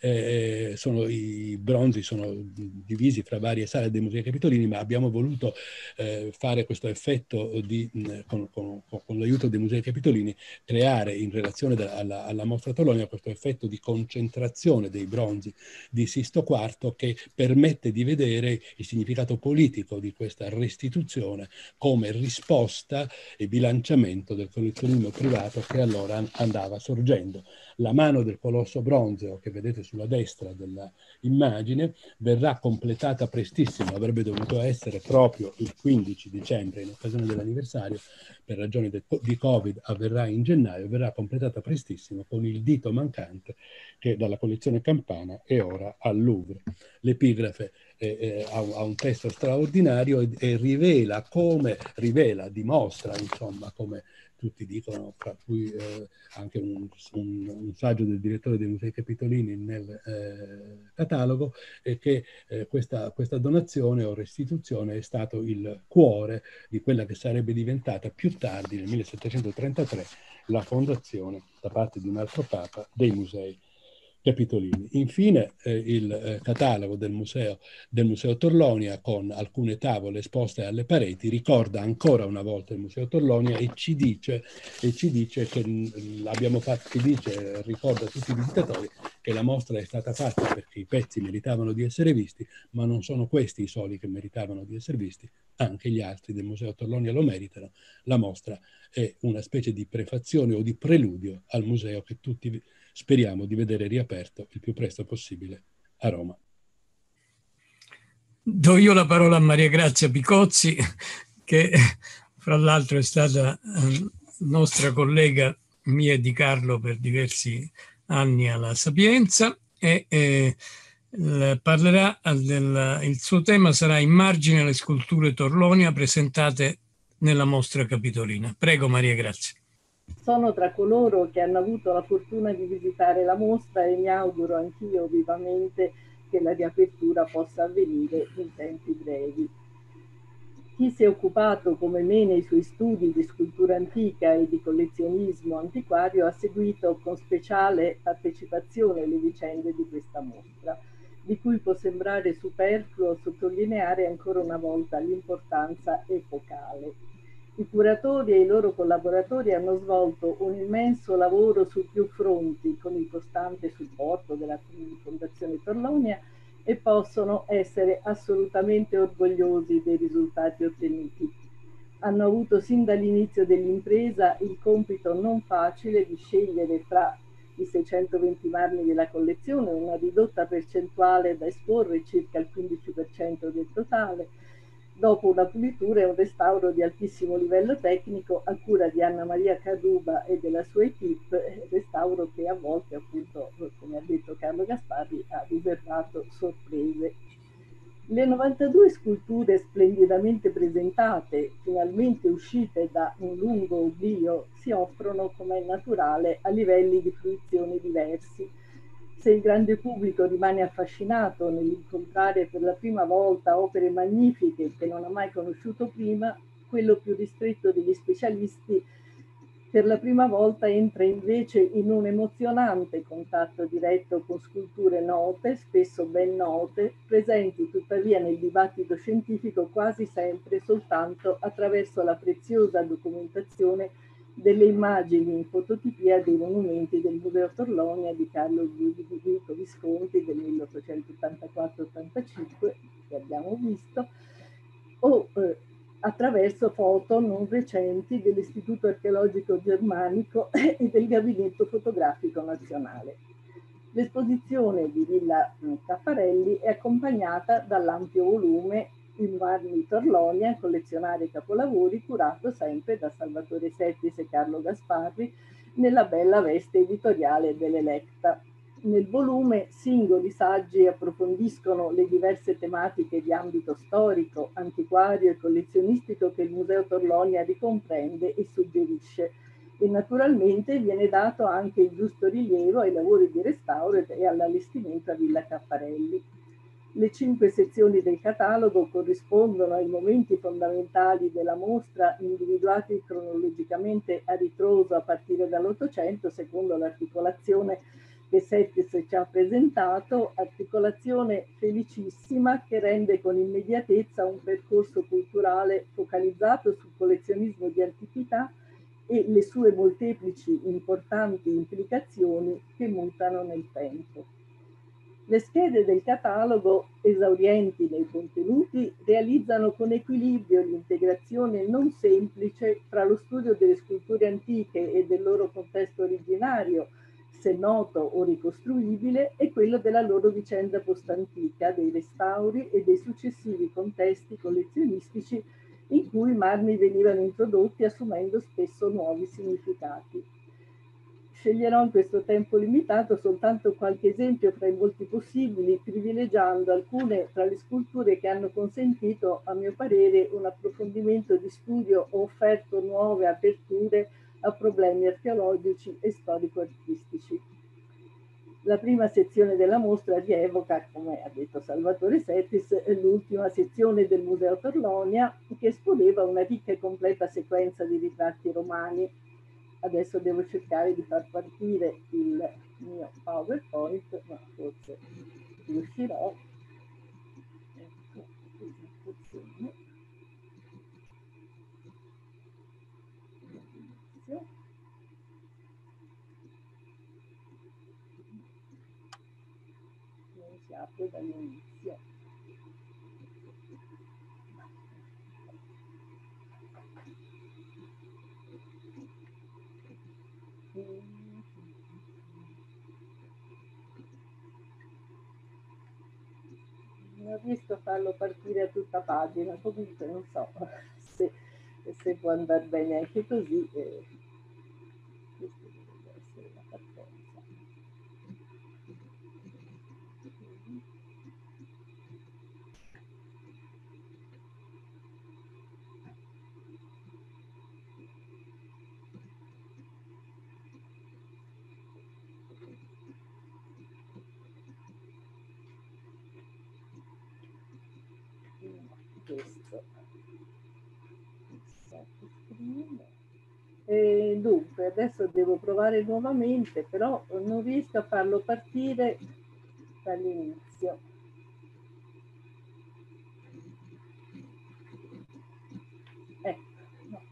Eh, sono, i bronzi sono divisi fra varie sale dei Musei Capitolini, ma abbiamo voluto eh, fare questo effetto di, mh, con, con, con l'aiuto dei Musei Capitolini, creare in relazione da, alla, alla mostra Torlonia questo effetto di concentrazione dei bronzi di Sisto quarto, che permette di vedere il significato politico di questa restituzione come risposta e bilanciamento del collezionismo privato che allora andava sorgendo. La mano del colosso bronzeo che vedete sulla destra dell'immagine verrà completata prestissimo, avrebbe dovuto essere proprio il quindici dicembre in occasione dell'anniversario, per ragioni di Covid avverrà in gennaio, verrà completata prestissimo con il dito mancante che dalla collezione Campana è ora al Louvre. L'epigrafe eh, eh, ha, ha un testo straordinario e, e rivela come, rivela, dimostra insomma come tutti dicono, fra cui eh, anche un, un, un saggio del direttore dei Musei Capitolini nel eh, catalogo, è che eh, questa, questa donazione o restituzione è stato il cuore di quella che sarebbe diventata più tardi, nel millesettecentotrentatré, la fondazione da parte di un altro papa dei Musei Capitolini. Infine eh, il eh, catalogo del museo, del Museo Torlonia, con alcune tavole esposte alle pareti, ricorda ancora una volta il Museo Torlonia e ci dice, e ci dice che l'abbiamo fatto, ci dice, ricorda a tutti i visitatori che la mostra è stata fatta perché i pezzi meritavano di essere visti, ma non sono questi i soli che meritavano di essere visti, anche gli altri del Museo Torlonia lo meritano. La mostra è una specie di prefazione o di preludio al museo che tutti speriamo di vedere riaperto il più presto possibile a Roma. Do io la parola a Maria Grazia Picozzi, che fra l'altro è stata nostra collega mia e di Carlo per diversi anni alla Sapienza, e eh, parlerà del, il suo tema sarà Immagine alle sculture Torlonia presentate nella mostra capitolina. Prego Maria Grazia. Sono tra coloro che hanno avuto la fortuna di visitare la mostra e mi auguro anch'io vivamente che la riapertura possa avvenire in tempi brevi. Chi si è occupato come me nei suoi studi di scultura antica e di collezionismo antiquario ha seguito con speciale partecipazione le vicende di questa mostra, di cui può sembrare superfluo sottolineare ancora una volta l'importanza epocale. I curatori e i loro collaboratori hanno svolto un immenso lavoro su più fronti con il costante supporto della Fondazione Torlonia e possono essere assolutamente orgogliosi dei risultati ottenuti. Hanno avuto sin dall'inizio dell'impresa il compito non facile di scegliere fra i seicentoventi marmi della collezione una ridotta percentuale da esporre, circa il quindici per cento del totale, dopo una pulitura e un restauro di altissimo livello tecnico a cura di Anna Maria Caduba e della sua equipe, restauro che a volte, appunto, come ha detto Carlo Gasparri, ha riservato sorprese. Le novantadue sculture splendidamente presentate, finalmente uscite da un lungo oblio, si offrono, come è naturale, a livelli di fruizione diversi. Se il grande pubblico rimane affascinato nell'incontrare per la prima volta opere magnifiche che non ha mai conosciuto prima, quello più ristretto degli specialisti Per la prima volta entra invece in un emozionante contatto diretto con sculture note, spesso ben note, presenti tuttavia nel dibattito scientifico quasi sempre soltanto attraverso la preziosa documentazione delle immagini in fototipia dei monumenti del Museo Torlonia di Carlo Ludovico Visconti del milleottocentottantaquattro ottantacinque, che abbiamo visto, o eh, attraverso foto non recenti dell'Istituto Archeologico Germanico e del Gabinetto Fotografico Nazionale. L'esposizione di Villa Caffarelli è accompagnata dall'ampio volume Il Marmi Torlonia, collezionare capolavori, curato sempre da Salvatore Settis e Carlo Gasparri nella bella veste editoriale dell'Electa. Nel volume singoli saggi approfondiscono le diverse tematiche di ambito storico, antiquario e collezionistico che il Museo Torlonia ricomprende e suggerisce, e naturalmente viene dato anche il giusto rilievo ai lavori di restauro e all'allestimento a Villa Caffarelli. Le cinque sezioni del catalogo corrispondono ai momenti fondamentali della mostra, individuati cronologicamente a ritroso a partire dall'Ottocento, secondo l'articolazione che Settis ci ha presentato, articolazione felicissima che rende con immediatezza un percorso culturale focalizzato sul collezionismo di antichità e le sue molteplici importanti implicazioni che mutano nel tempo. Le schede del catalogo, esaurienti nei contenuti, realizzano con equilibrio l'integrazione non semplice fra lo studio delle sculture antiche e del loro contesto originario, se noto o ricostruibile, e quello della loro vicenda post-antica, dei restauri e dei successivi contesti collezionistici in cui i marmi venivano introdotti assumendo spesso nuovi significati. Sceglierò in questo tempo limitato soltanto qualche esempio fra i molti possibili, privilegiando alcune tra le sculture che hanno consentito, a mio parere, un approfondimento di studio o offerto nuove aperture a problemi archeologici e storico-artistici. La prima sezione della mostra rievoca, come ha detto Salvatore Settis, l'ultima sezione del Museo Torlonia, che esponeva una ricca e completa sequenza di ritratti romani. Adesso devo cercare di far partire il mio PowerPoint, ma forse riuscirò. Ecco, presentazione. Si apre dall'inizio. Non riesco a farlo partire a tutta pagina, comunque non so se, se può andare bene anche così. Eh, questa dovrebbe essere la partenza. Questo. E dunque, adesso devo provare nuovamente, però non riesco a farlo partire dall'inizio. Ecco, no.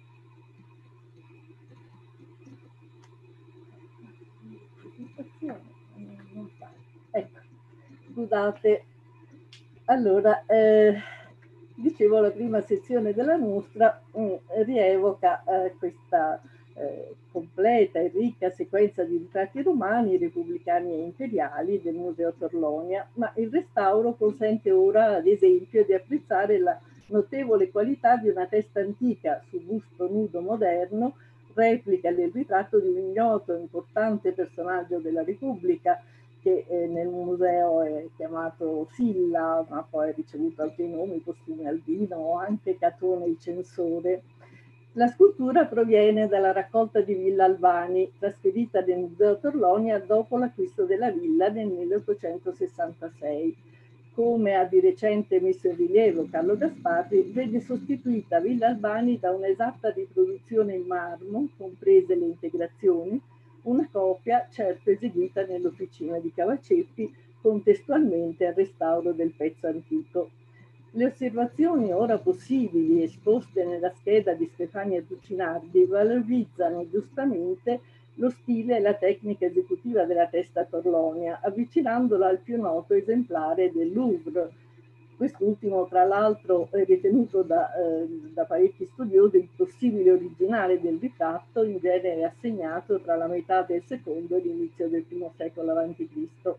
Non fa. Ecco, scusate. Allora, eh, dicevo, la prima sezione della mostra eh, rievoca eh, questa eh, completa e ricca sequenza di ritratti romani, repubblicani e imperiali del Museo Torlonia, ma il restauro consente ora, ad esempio, di apprezzare la notevole qualità di una testa antica su busto nudo moderno, replica del ritratto di un ignoto importante personaggio della Repubblica, che eh, nel museo è chiamato Silla, ma poi ha ricevuto altri nomi, Postumi Albino o anche Catone il Censore. La scultura proviene dalla raccolta di Villa Albani, trasferita nel Museo Torlonia dopo l'acquisto della villa nel milleottocentosessantasei. come ha di recente messo in rilievo Carlo Gasparri, vede sostituita Villa Albani da un'esatta riproduzione in marmo, comprese le integrazioni, una copia certo eseguita nell'officina di Cavaceppi contestualmente al restauro del pezzo antico. Le osservazioni ora possibili esposte nella scheda di Stefania Tucinardi valorizzano giustamente lo stile e la tecnica esecutiva della testa Torlonia, avvicinandola al più noto esemplare del Louvre. Quest'ultimo, tra l'altro, è ritenuto da, eh, da parecchi studiosi il possibile originale del ritratto, in genere assegnato tra la metà del secondo e l'inizio del primo secolo avanti Cristo.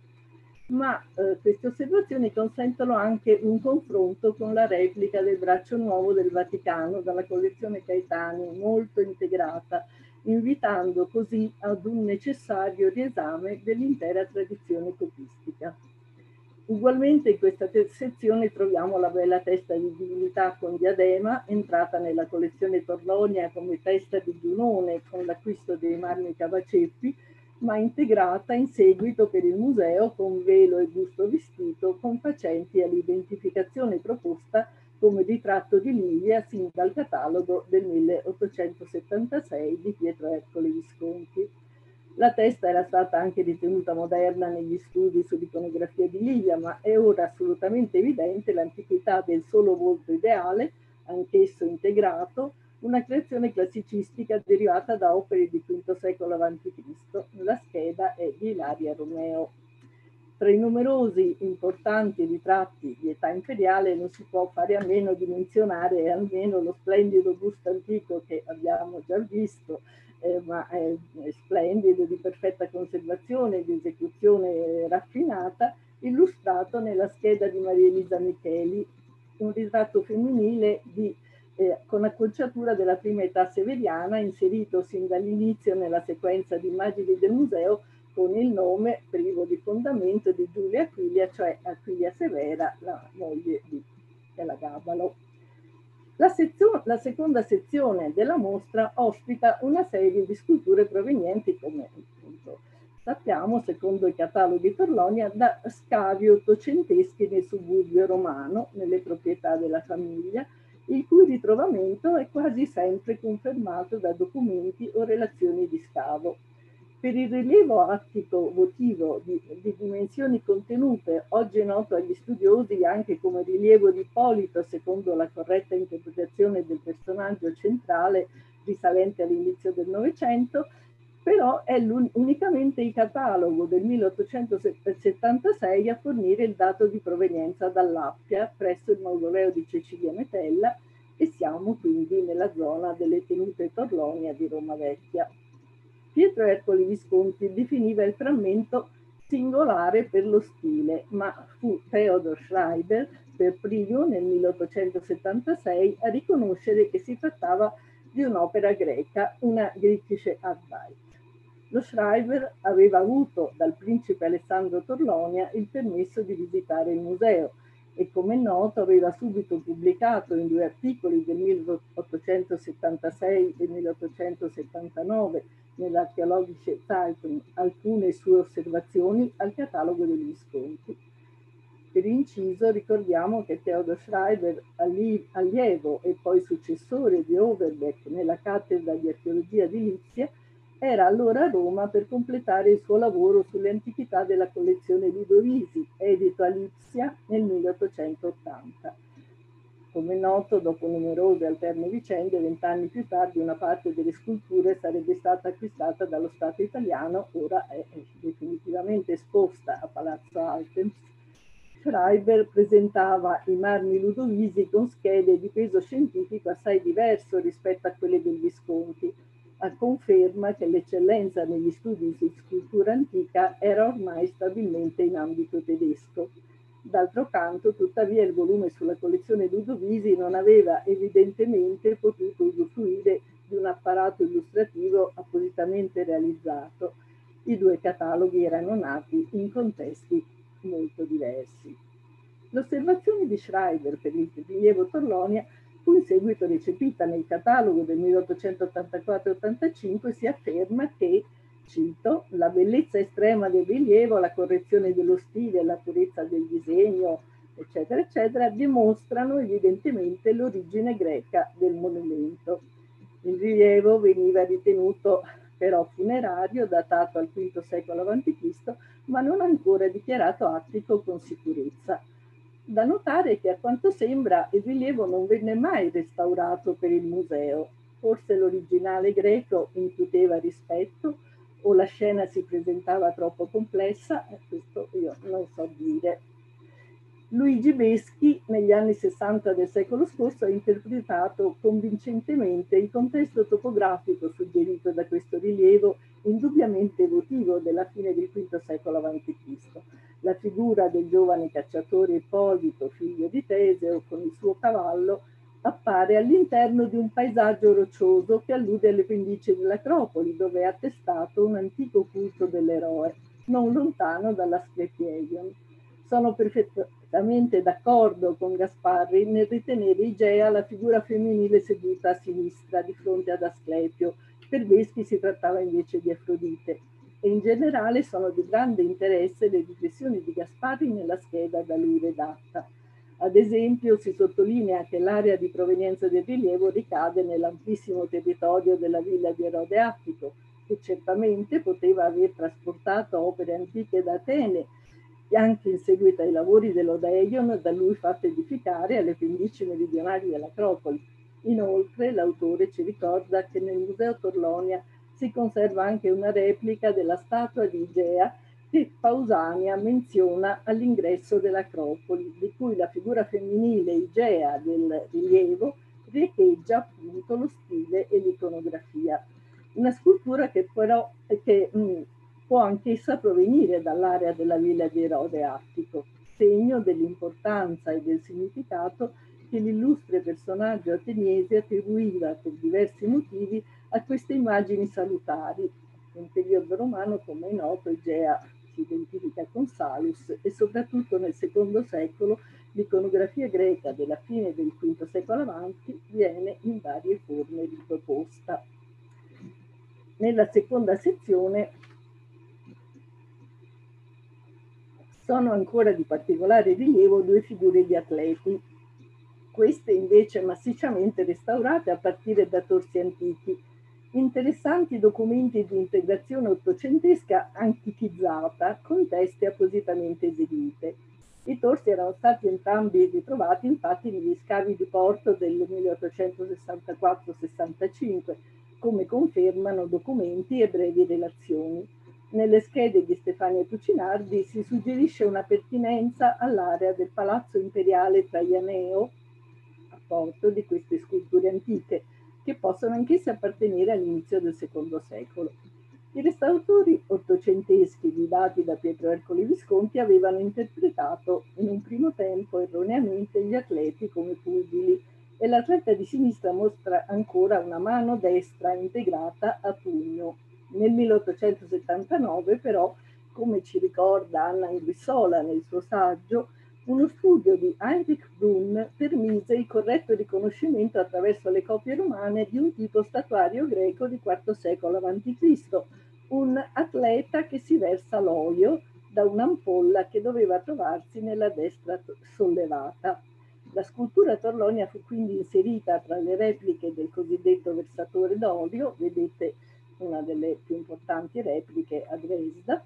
Ma eh, queste osservazioni consentono anche un confronto con la replica del braccio nuovo del Vaticano dalla collezione Caetani, molto integrata, invitando così ad un necessario riesame dell'intera tradizione copistica. Ugualmente in questa sezione troviamo la bella testa di divinità con diadema, entrata nella collezione Torlonia come testa di Giunone con l'acquisto dei marmi Cavaceppi, ma integrata in seguito per il museo con velo e busto vestito, confacenti all'identificazione proposta come ritratto di Livia sin dal catalogo del milleottocentosettantasei di Pietro Ercole Visconti. La testa era stata anche ritenuta moderna negli studi sull'iconografia di Livia, ma è ora assolutamente evidente l'antichità del solo volto ideale, anch'esso integrato, una creazione classicistica derivata da opere di quinto secolo avanti Cristo. La scheda è di Ilaria Romeo. Tra i numerosi importanti ritratti di età imperiale non si può fare a meno di menzionare almeno lo splendido busto antico che abbiamo già visto, eh, ma è, è splendido, di perfetta conservazione, di esecuzione raffinata, illustrato nella scheda di Maria Elisa Micheli, un ritratto femminile di Eh, con acconciatura della prima età severiana, inserito sin dall'inizio nella sequenza di immagini del museo con il nome privo di fondamento di Giulia Aquilia, cioè Aquilia Severa, la moglie di Elagabalo. La, la seconda sezione della mostra ospita una serie di sculture provenienti, come appunto sappiamo, secondo i cataloghi Torlonia, da scavi ottocenteschi nel suburbio romano, nelle proprietà della famiglia, il cui ritrovamento è quasi sempre confermato da documenti o relazioni di scavo. Per il rilievo attico votivo di, di dimensioni contenute, oggi noto agli studiosi anche come rilievo di Ippolito secondo la corretta interpretazione del personaggio centrale risalente all'inizio del Novecento, però è unicamente il catalogo del milleottocentosettantasei a fornire il dato di provenienza dall'Appia presso il mausoleo di Cecilia Metella, e siamo quindi nella zona delle tenute Torlonia di Roma Vecchia. Pietro Ercole Visconti definiva il frammento singolare per lo stile, ma fu Theodor Schreiber per primo nel milleottocentosettantasei a riconoscere che si trattava di un'opera greca, una griechische Arbeit. Lo Schreiber aveva avuto dal principe Alessandro Torlonia il permesso di visitare il museo e, come è noto, aveva subito pubblicato in due articoli del milleottocentosettantasei e milleottocentosettantanove nell'Archeologische Zeitung alcune sue osservazioni al catalogo degli Visconti. Per inciso ricordiamo che Theodor Schreiber, allievo e poi successore di Overbeck nella cattedra di archeologia di Lipsia, era allora a Roma per completare il suo lavoro sulle antichità della collezione Ludovisi, edito a Lipsia nel milleottocentottanta. Come noto, dopo numerose alterne vicende, vent'anni più tardi una parte delle sculture sarebbe stata acquistata dallo Stato italiano, ora è definitivamente esposta a Palazzo Altemps. Schreiber presentava i marmi Ludovisi con schede di peso scientifico assai diverso rispetto a quelle del Visconti, a conferma che l'eccellenza negli studi su scultura antica era ormai stabilmente in ambito tedesco. D'altro canto, tuttavia, il volume sulla collezione Ludovisi non aveva evidentemente potuto usufruire di un apparato illustrativo appositamente realizzato. I due cataloghi erano nati in contesti molto diversi. L'osservazione di Schreiber per il rilievo Torlonia fu in seguito recepita nel catalogo del milleottocentottantaquattro ottantacinque. Si afferma che, cito, la bellezza estrema del rilievo, la correzione dello stile, la purezza del disegno, eccetera, eccetera, dimostrano evidentemente l'origine greca del monumento. Il rilievo veniva ritenuto però funerario, datato al quinto secolo avanti Cristo, ma non ancora dichiarato attico con sicurezza. Da notare che a quanto sembra il rilievo non venne mai restaurato per il museo. Forse l'originale greco incuteva rispetto o la scena si presentava troppo complessa, questo io non so dire. Luigi Beschi, negli anni sessanta del secolo scorso, ha interpretato convincentemente il contesto topografico suggerito da questo rilievo, indubbiamente evotivo della fine del quinto secolo avanti Cristo. La figura del giovane cacciatore Ippolito, figlio di Teseo, con il suo cavallo, appare all'interno di un paesaggio roccioso che allude alle pendici dell'Acropoli, dove è attestato un antico culto dell'eroe, non lontano dall'Asclepieion. Sono perfettamente d'accordo con Gasparri nel ritenere Igea la figura femminile seduta a sinistra di fronte ad Asclepio. Per Beschi si trattava invece di Afrodite. E in generale sono di grande interesse le riflessioni di Gasparri nella scheda da lui redatta. Ad esempio si sottolinea che l'area di provenienza del rilievo ricade nell'amplissimo territorio della villa di Erode Attico, che certamente poteva aver trasportato opere antiche da Atene, anche in seguito ai lavori dell'Odeion da lui fatte edificare alle pendici meridionali dell'Acropoli. Inoltre l'autore ci ricorda che nel Museo Torlonia si conserva anche una replica della statua di Igea che Pausania menziona all'ingresso dell'Acropoli, di cui la figura femminile Igea del rilievo riecheggia appunto lo stile e l'iconografia. Una scultura che però che, mh, può anch'essa provenire dall'area della villa di Erode Attico, segno dell'importanza e del significato che l'illustre personaggio ateniese attribuiva per diversi motivi a queste immagini salutari. In periodo romano, come è noto, Igea si identifica con Salus e soprattutto nel secondo secolo l'iconografia greca della fine del quinto secolo avanti viene in varie forme riproposta. Nella seconda sezione sono ancora di particolare rilievo due figure di atleti, queste invece massicciamente restaurate a partire da torsi antichi, interessanti documenti di integrazione ottocentesca antichizzata con teste appositamente eseguite. I torsi erano stati entrambi ritrovati infatti negli scavi di porto del milleottocentosessantaquattro sessantacinque, come confermano documenti e brevi relazioni. Nelle schede di Stefania Tucinardi si suggerisce una pertinenza all'area del Palazzo Imperiale Traianeo, a Porto, di queste sculture antiche, che possono anch'esse appartenere all'inizio del secondo secolo. I restauratori ottocenteschi guidati da Pietro Ercole Visconti avevano interpretato in un primo tempo erroneamente gli atleti come pugili e l'atleta di sinistra mostra ancora una mano destra integrata a pugno. Nel milleottocentosettantanove però, come ci ricorda Anna Anguissola nel suo saggio, uno studio di Heinrich Brunn permise il corretto riconoscimento attraverso le copie romane di un tipo statuario greco di quarto secolo avanti Cristo, un atleta che si versa l'olio da un'ampolla che doveva trovarsi nella destra sollevata. La scultura Torlonia fu quindi inserita tra le repliche del cosiddetto versatore d'olio, vedete una delle più importanti repliche a Dresda,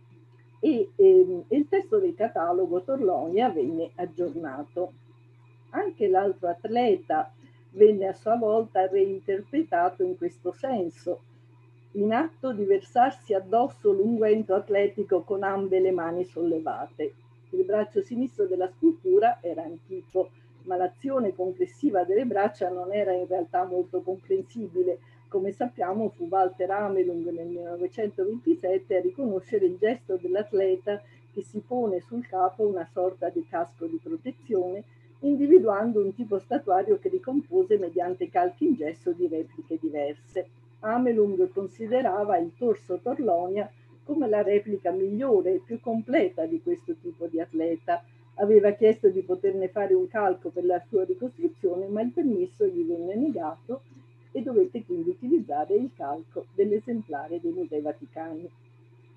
e ehm, il testo del catalogo Torlonia venne aggiornato. Anche l'altro atleta venne a sua volta reinterpretato in questo senso, in atto di versarsi addosso l'unguento atletico con ambe le mani sollevate. Il braccio sinistro della scultura era antico, ma l'azione complessiva delle braccia non era in realtà molto comprensibile. Come sappiamo fu Walter Amelung nel millenovecentoventisette a riconoscere il gesto dell'atleta che si pone sul capo una sorta di casco di protezione, individuando un tipo statuario che ricompose mediante calchi in gesso di repliche diverse. Amelung considerava il torso Torlonia come la replica migliore e più completa di questo tipo di atleta. Aveva chiesto di poterne fare un calco per la sua ricostruzione, ma il permesso gli venne negato e dovette quindi utilizzare il calco dell'esemplare dei Musei Vaticani.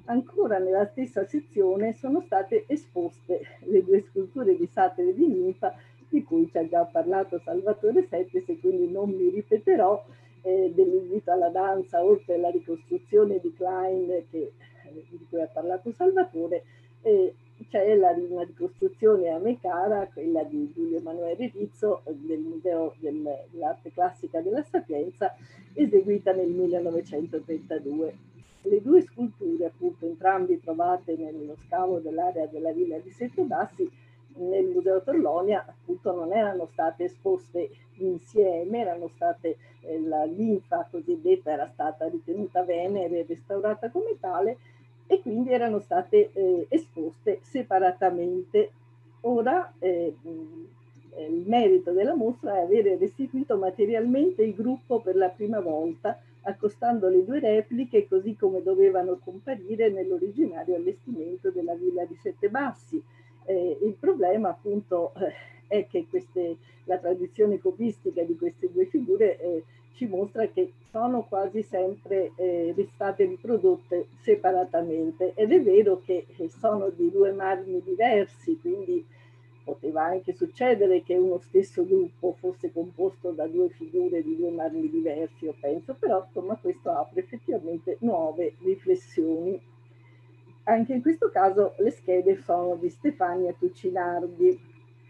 Ancora nella stessa sezione sono state esposte le due sculture di Satire e di Ninfa, di cui ci ha già parlato Salvatore Settis, e quindi non mi ripeterò, eh, dell'invito alla danza, oltre alla ricostruzione di Klein che, eh, di cui ha parlato Salvatore. Eh, c'è la, una ricostruzione a me cara, quella di Giulio Emanuele Rizzo del Museo del, dell'Arte Classica della Sapienza, eseguita nel millenovecentotrentadue. Le due sculture, appunto, entrambi trovate nello scavo dell'area della villa di Sette Bassi, nel Museo Torlonia, appunto, non erano state esposte insieme, erano state, eh, la linfa cosiddetta era stata ritenuta venere e restaurata come tale, e quindi erano state eh, esposte separatamente. Ora eh, il merito della mostra è avere restituito materialmente il gruppo per la prima volta, accostando le due repliche così come dovevano comparire nell'originario allestimento della villa di Sette Bassi. Eh, il problema appunto eh, è che queste, la tradizione copistica di queste due figure eh, ci mostra che sono quasi sempre eh, state riprodotte separatamente, ed è vero che sono di due marmi diversi, quindi poteva anche succedere che uno stesso gruppo fosse composto da due figure di due marmi diversi, io penso, però insomma questo apre effettivamente nuove riflessioni. Anche in questo caso le schede sono di Stefania Tucinardi.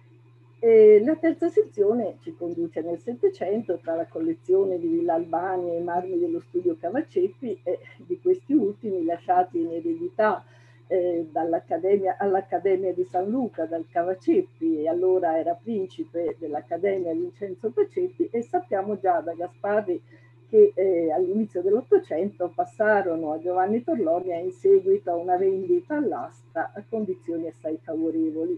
E la terza sezione ci conduce nel Settecento tra la collezione di Villa Albani e i marmi dello studio Cavaceppi, e di questi ultimi lasciati in eredità eh, dall'Accademia all'Accademia di San Luca dal Cavaceppi, e allora era principe dell'Accademia Vincenzo Paceppi, e sappiamo già da Gasparri che eh, all'inizio dell'Ottocento passarono a Giovanni Torlonia in seguito a una vendita all'asta a condizioni assai favorevoli.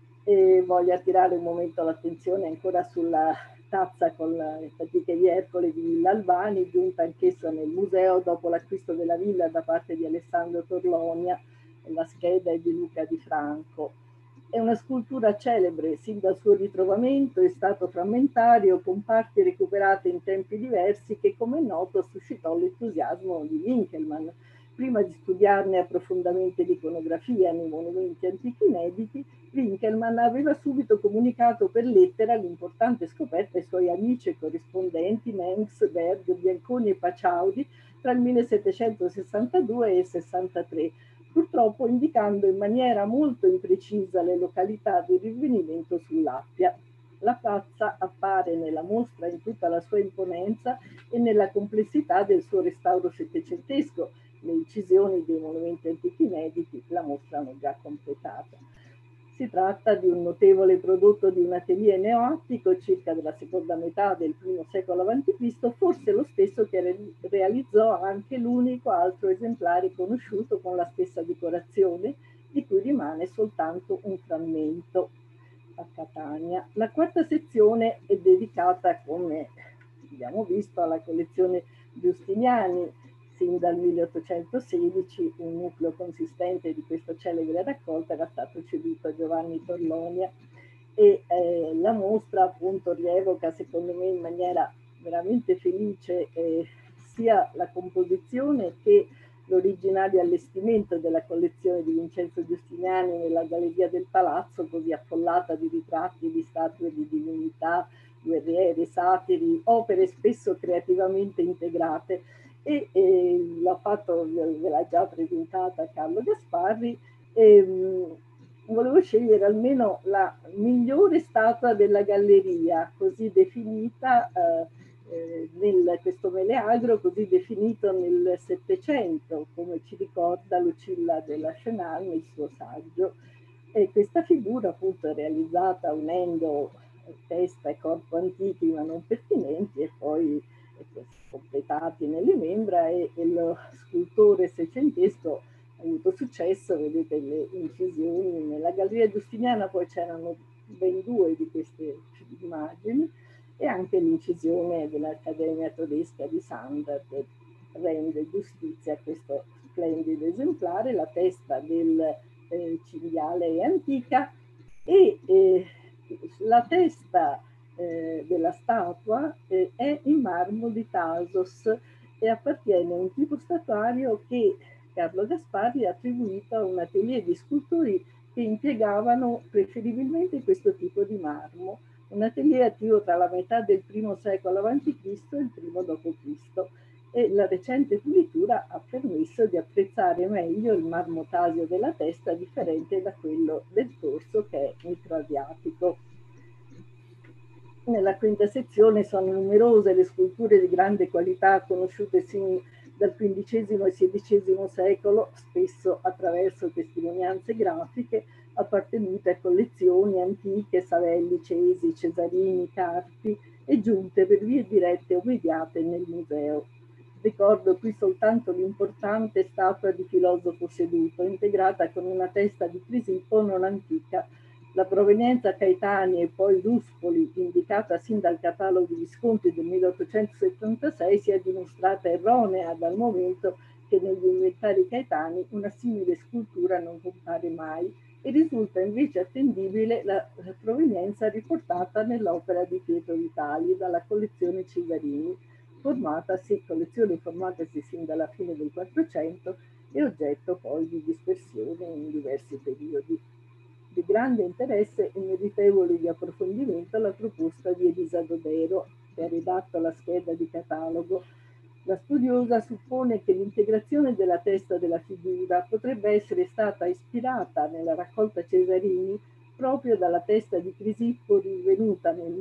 E voglio attirare un momento l'attenzione ancora sulla tazza con le fatiche di Ercole di Villa Albani, giunta anch'essa nel museo dopo l'acquisto della villa da parte di Alessandro Torlonia. La scheda è di Luca Di Franco. È una scultura celebre sin dal suo ritrovamento, in stato frammentario, con parti recuperate in tempi diversi, che come è noto suscitò l'entusiasmo di Winkelmann. Prima di studiarne approfondamente l'iconografia nei monumenti antichi inediti, Winkelmann aveva subito comunicato per lettera l'importante scoperta ai suoi amici e corrispondenti Mengs, Berg, Bianconi e Paciaudi tra il millesettecentosessantadue e il sessantatré, purtroppo indicando in maniera molto imprecisa le località di rinvenimento sull'Appia. La tazza appare nella mostra in tutta la sua imponenza e nella complessità del suo restauro settecentesco. Le incisioni dei monumenti antichi inediti la mostrano già completata. Si tratta di un notevole prodotto di un atelier neoattico circa della seconda metà del primo secolo avanti Cristo, forse lo stesso che re realizzò anche l'unico altro esemplare conosciuto con la stessa decorazione, di cui rimane soltanto un frammento a Catania. La quarta sezione è dedicata, come abbiamo visto, alla collezione Giustiniani. Sin dal milleottocentosedici un nucleo consistente di questa celebre raccolta era stato ceduto a Giovanni Torlonia, e eh, la mostra appunto rievoca, secondo me in maniera veramente felice, eh, sia la composizione che l'originario allestimento della collezione di Vincenzo Giustiniani nella galleria del palazzo, così affollata di ritratti, di statue di divinità, guerrieri, satiri, opere spesso creativamente integrate. E, e l'ha fatto, ve l'ha già presentata Carlo Gasparri, e mh, volevo scegliere almeno la migliore statua della galleria, così definita eh, eh, nel questo Meleagro, così definito nel Settecento, come ci ricorda Lucilla della Chenal nel suo saggio. E questa figura appunto è realizzata unendo testa e corpo antichi ma non pertinenti, e poi completati nelle membra, e, e lo scultore seicentesco ha avuto successo. Vedete le incisioni nella galleria giustiniana, poi c'erano ben due di queste immagini, e anche l'incisione dell'Accademia Tedesca di Sanda che rende giustizia a questo splendido esemplare. La testa del eh, cinghiale è antica, e eh, la testa Eh, della statua eh, è in marmo di Tasos e appartiene a un tipo statuario che Carlo Gasparri ha attribuito a un atelier di scultori che impiegavano preferibilmente questo tipo di marmo, un atelier attivo tra la metà del primo secolo avanti Cristo e il primo dopo Cristo, e la recente pulitura ha permesso di apprezzare meglio il marmotasio della testa, differente da quello del torso che è microasiatico. Nella quinta sezione sono numerose le sculture di grande qualità conosciute sin dal quindicesimo e sedicesimo secolo, spesso attraverso testimonianze grafiche appartenute a collezioni antiche, Savelli, Cesi, Cesarini, Carpi, e giunte per vie dirette o mediate nel museo. Ricordo qui soltanto l'importante statua di filosofo seduto, integrata con una testa di Crisippo non antica. La provenienza Caetani e poi Ruspoli, indicata sin dal catalogo Visconti del milleottocentosettantasei, si è dimostrata erronea, dal momento che negli inventari Caetani una simile scultura non compare mai, e risulta invece attendibile la, la provenienza riportata nell'opera di Pietro Vitali dalla collezione Cesarini, formatasi, collezione formatasi sin dalla fine del Quattrocento e oggetto poi di dispersione in diversi periodi. Di grande interesse e meritevole di approfondimento la proposta di Elisa Dodero, che ha redatto la scheda di catalogo. La studiosa suppone che l'integrazione della testa della figura potrebbe essere stata ispirata nella raccolta Cesarini proprio dalla testa di Crisippo, rinvenuta nel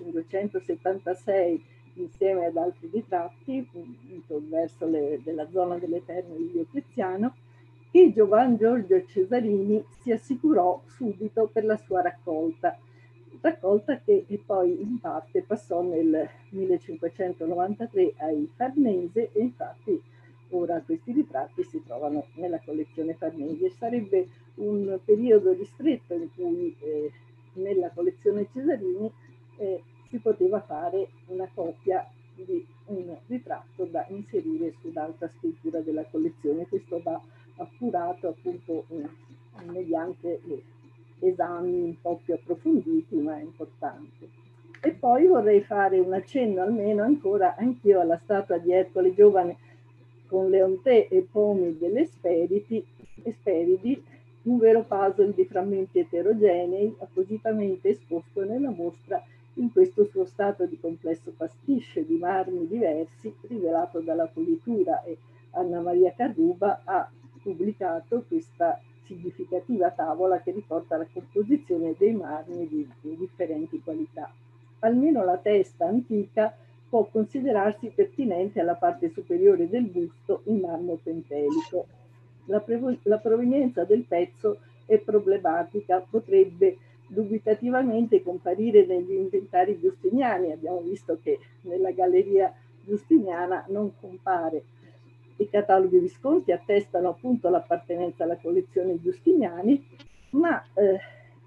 millecinquecentosettantasei insieme ad altri ritratti verso le, della zona delle terme di Diocleziano, che Giovan Giorgio Cesarini si assicurò subito per la sua raccolta, raccolta che poi in parte passò nel millecinquecentonovantatré ai Farnese, e infatti ora questi ritratti si trovano nella collezione Farnese. Sarebbe un periodo ristretto in cui eh, nella collezione Cesarini eh, si poteva fare una copia di un ritratto da inserire sull'altra scrittura della collezione. Questo va appurato appunto eh, mediante eh, esami un po' più approfonditi, ma è importante. E poi vorrei fare un accenno almeno ancora anch'io alla statua di Ercole Giovane con Leontè e pomi delle Esperidi, Esperidi, un vero puzzle di frammenti eterogenei appositamente esposto nella mostra in questo suo stato di complesso pasticce di marmi diversi, rivelato dalla pulitura, e Anna Maria Carruba ha pubblicato questa significativa tavola che riporta la composizione dei marmi di, di differenti qualità. Almeno la testa antica può considerarsi pertinente alla parte superiore del busto in marmo pentelico. La, la provenienza del pezzo è problematica, potrebbe dubitativamente comparire negli inventari giustiniani. Abbiamo visto che nella galleria giustiniana non compare. I cataloghi Visconti attestano appunto l'appartenenza alla collezione Giustiniani, ma eh,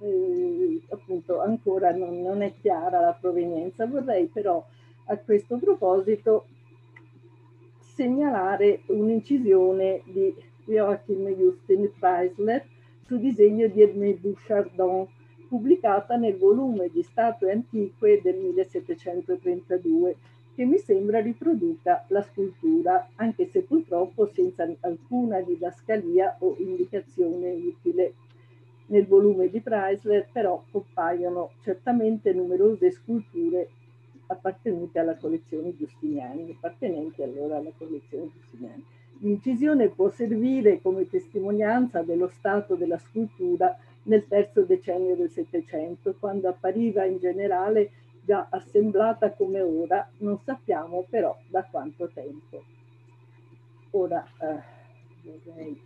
eh, appunto ancora non, non è chiara la provenienza. Vorrei però a questo proposito segnalare un'incisione di Joachim Justin Preisler su disegno di Edmé Bouchardon, pubblicata nel volume di statue antiche del millesettecentotrentadue, che mi sembra riproduca la scultura, anche se purtroppo senza alcuna didascalia o indicazione utile. Nel volume di Preisler però compaiono certamente numerose sculture appartenute alla collezione Giustiniani, appartenenti allora alla collezione Giustiniani. L'incisione può servire come testimonianza dello stato della scultura nel terzo decennio del Settecento, quando appariva in generale già assemblata come ora, non sappiamo però da quanto tempo. Ora eh, vorrei,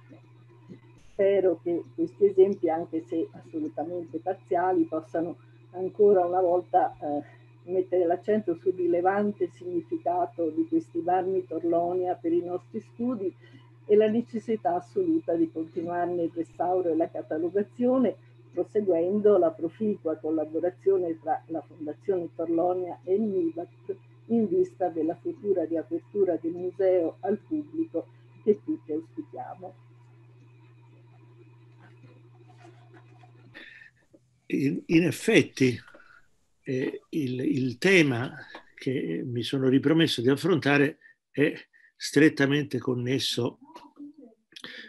spero che questi esempi, anche se assolutamente parziali, possano ancora una volta eh, mettere l'accento sul rilevante significato di questi marmi Torlonia per i nostri studi e la necessità assoluta di continuarne il restauro e la catalogazione, proseguendo la proficua collaborazione tra la Fondazione Torlonia e il MIBACT in vista della futura riapertura del museo al pubblico che tutti auspichiamo. In, in effetti eh, il, il tema che mi sono ripromesso di affrontare è strettamente connesso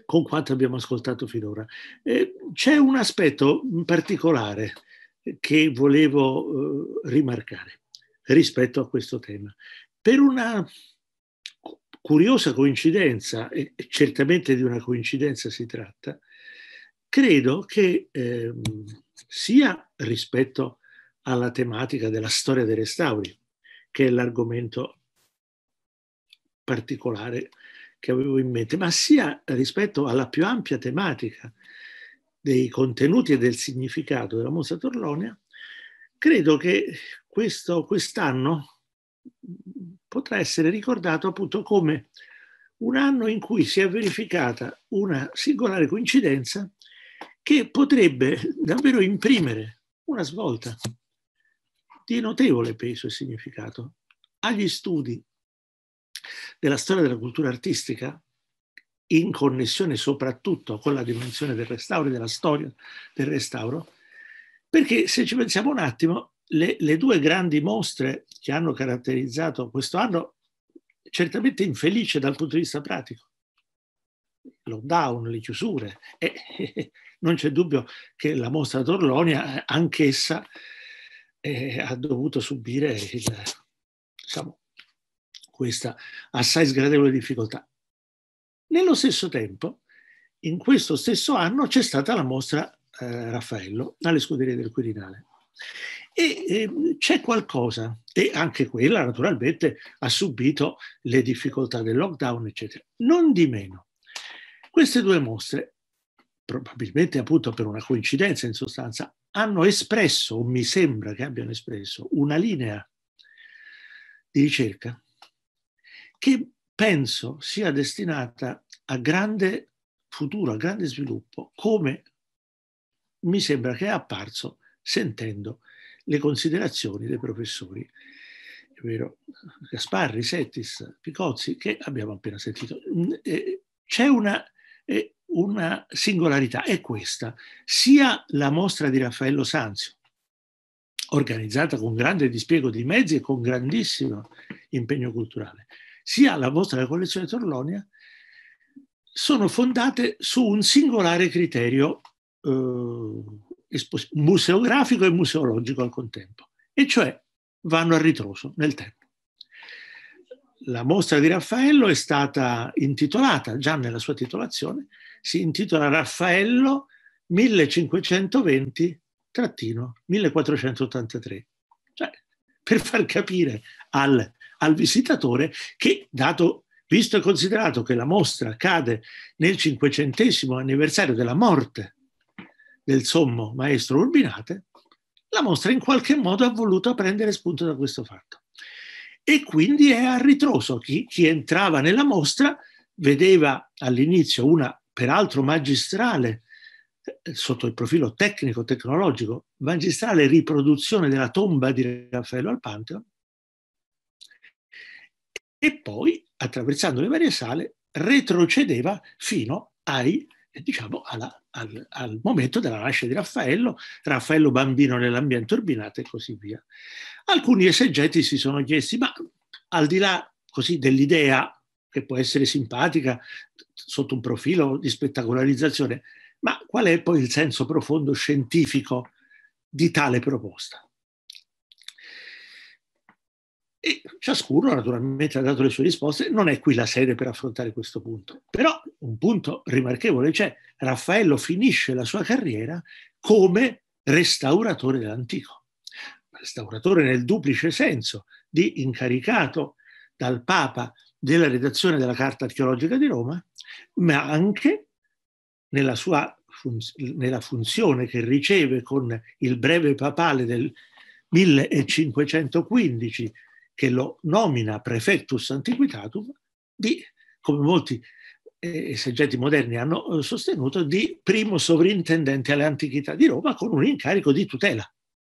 con quanto abbiamo ascoltato finora. Eh, c'è un aspetto particolare che volevo eh, rimarcare rispetto a questo tema. Per una curiosa coincidenza, e certamente di una coincidenza si tratta, credo che eh, sia rispetto alla tematica della storia dei restauri, che è l'argomento particolare che avevo in mente, ma sia rispetto alla più ampia tematica dei contenuti e del significato della mostra Torlonia, credo che questo, quest'anno potrà essere ricordato appunto come un anno in cui si è verificata una singolare coincidenza che potrebbe davvero imprimere una svolta di notevole peso e significato agli studi della storia della cultura artistica, in connessione soprattutto con la dimensione del restauro e della storia del restauro, perché se ci pensiamo un attimo, le, le due grandi mostre che hanno caratterizzato questo anno, certamente infelice dal punto di vista pratico, il lockdown, le chiusure, e, e non c'è dubbio che la mostra Torlonia, anch'essa, eh, ha dovuto subire il, diciamo, questa assai sgradevole difficoltà. Nello stesso tempo, in questo stesso anno, c'è stata la mostra eh, Raffaello alle Scuderie del Quirinale. E eh, c'è qualcosa, e anche quella naturalmente ha subito le difficoltà del lockdown, eccetera. Non di meno, queste due mostre, probabilmente appunto per una coincidenza in sostanza, hanno espresso, o mi sembra che abbiano espresso, una linea di ricerca che penso sia destinata a grande futuro, a grande sviluppo, come mi sembra che è apparso sentendo le considerazioni dei professori, è vero, Gasparri, Settis, Picozzi, che abbiamo appena sentito. C'è una, una singolarità, è questa: sia la mostra di Raffaello Sanzio, organizzata con grande dispiego di mezzi e con grandissimo impegno culturale, sia la mostra della collezione Torlonia, sono fondate su un singolare criterio eh, museografico e museologico al contempo, e cioè vanno a ritroso nel tempo. La mostra di Raffaello è stata intitolata, già nella sua titolazione, si intitola Raffaello millecinquecentoventi millequattrocentottantatré, cioè per far capire al, al visitatore che, dato, visto e considerato che la mostra cade nel cinquecentesimo anniversario della morte del sommo maestro Urbinate, la mostra in qualche modo ha voluto prendere spunto da questo fatto. E quindi è a ritroso. Chi, chi entrava nella mostra vedeva all'inizio una, peraltro magistrale, sotto il profilo tecnico-tecnologico, magistrale riproduzione della tomba di Raffaello al Pantheon, e poi, attraversando le varie sale, retrocedeva fino ai, diciamo, alla, al, al momento della nascita di Raffaello, Raffaello bambino nell'ambiente Urbinate e così via. Alcuni esegeti si sono chiesti, ma al di là così dell'idea, che può essere simpatica sotto un profilo di spettacolarizzazione, ma qual è poi il senso profondo scientifico di tale proposta? E ciascuno naturalmente ha dato le sue risposte, non è qui la sede per affrontare questo punto. Però un punto rimarchevole c'è: Raffaello finisce la sua carriera come restauratore dell'antico. Restauratore nel duplice senso di incaricato dal Papa della redazione della Carta archeologica di Roma, ma anche nella sua fun- nella funzione che riceve con il breve papale del millecinquecentoquindici, che lo nomina prefectus antiquitatum, di, come molti eh, esegeti moderni hanno eh, sostenuto, di primo sovrintendente alle antichità di Roma, con un incarico di tutela.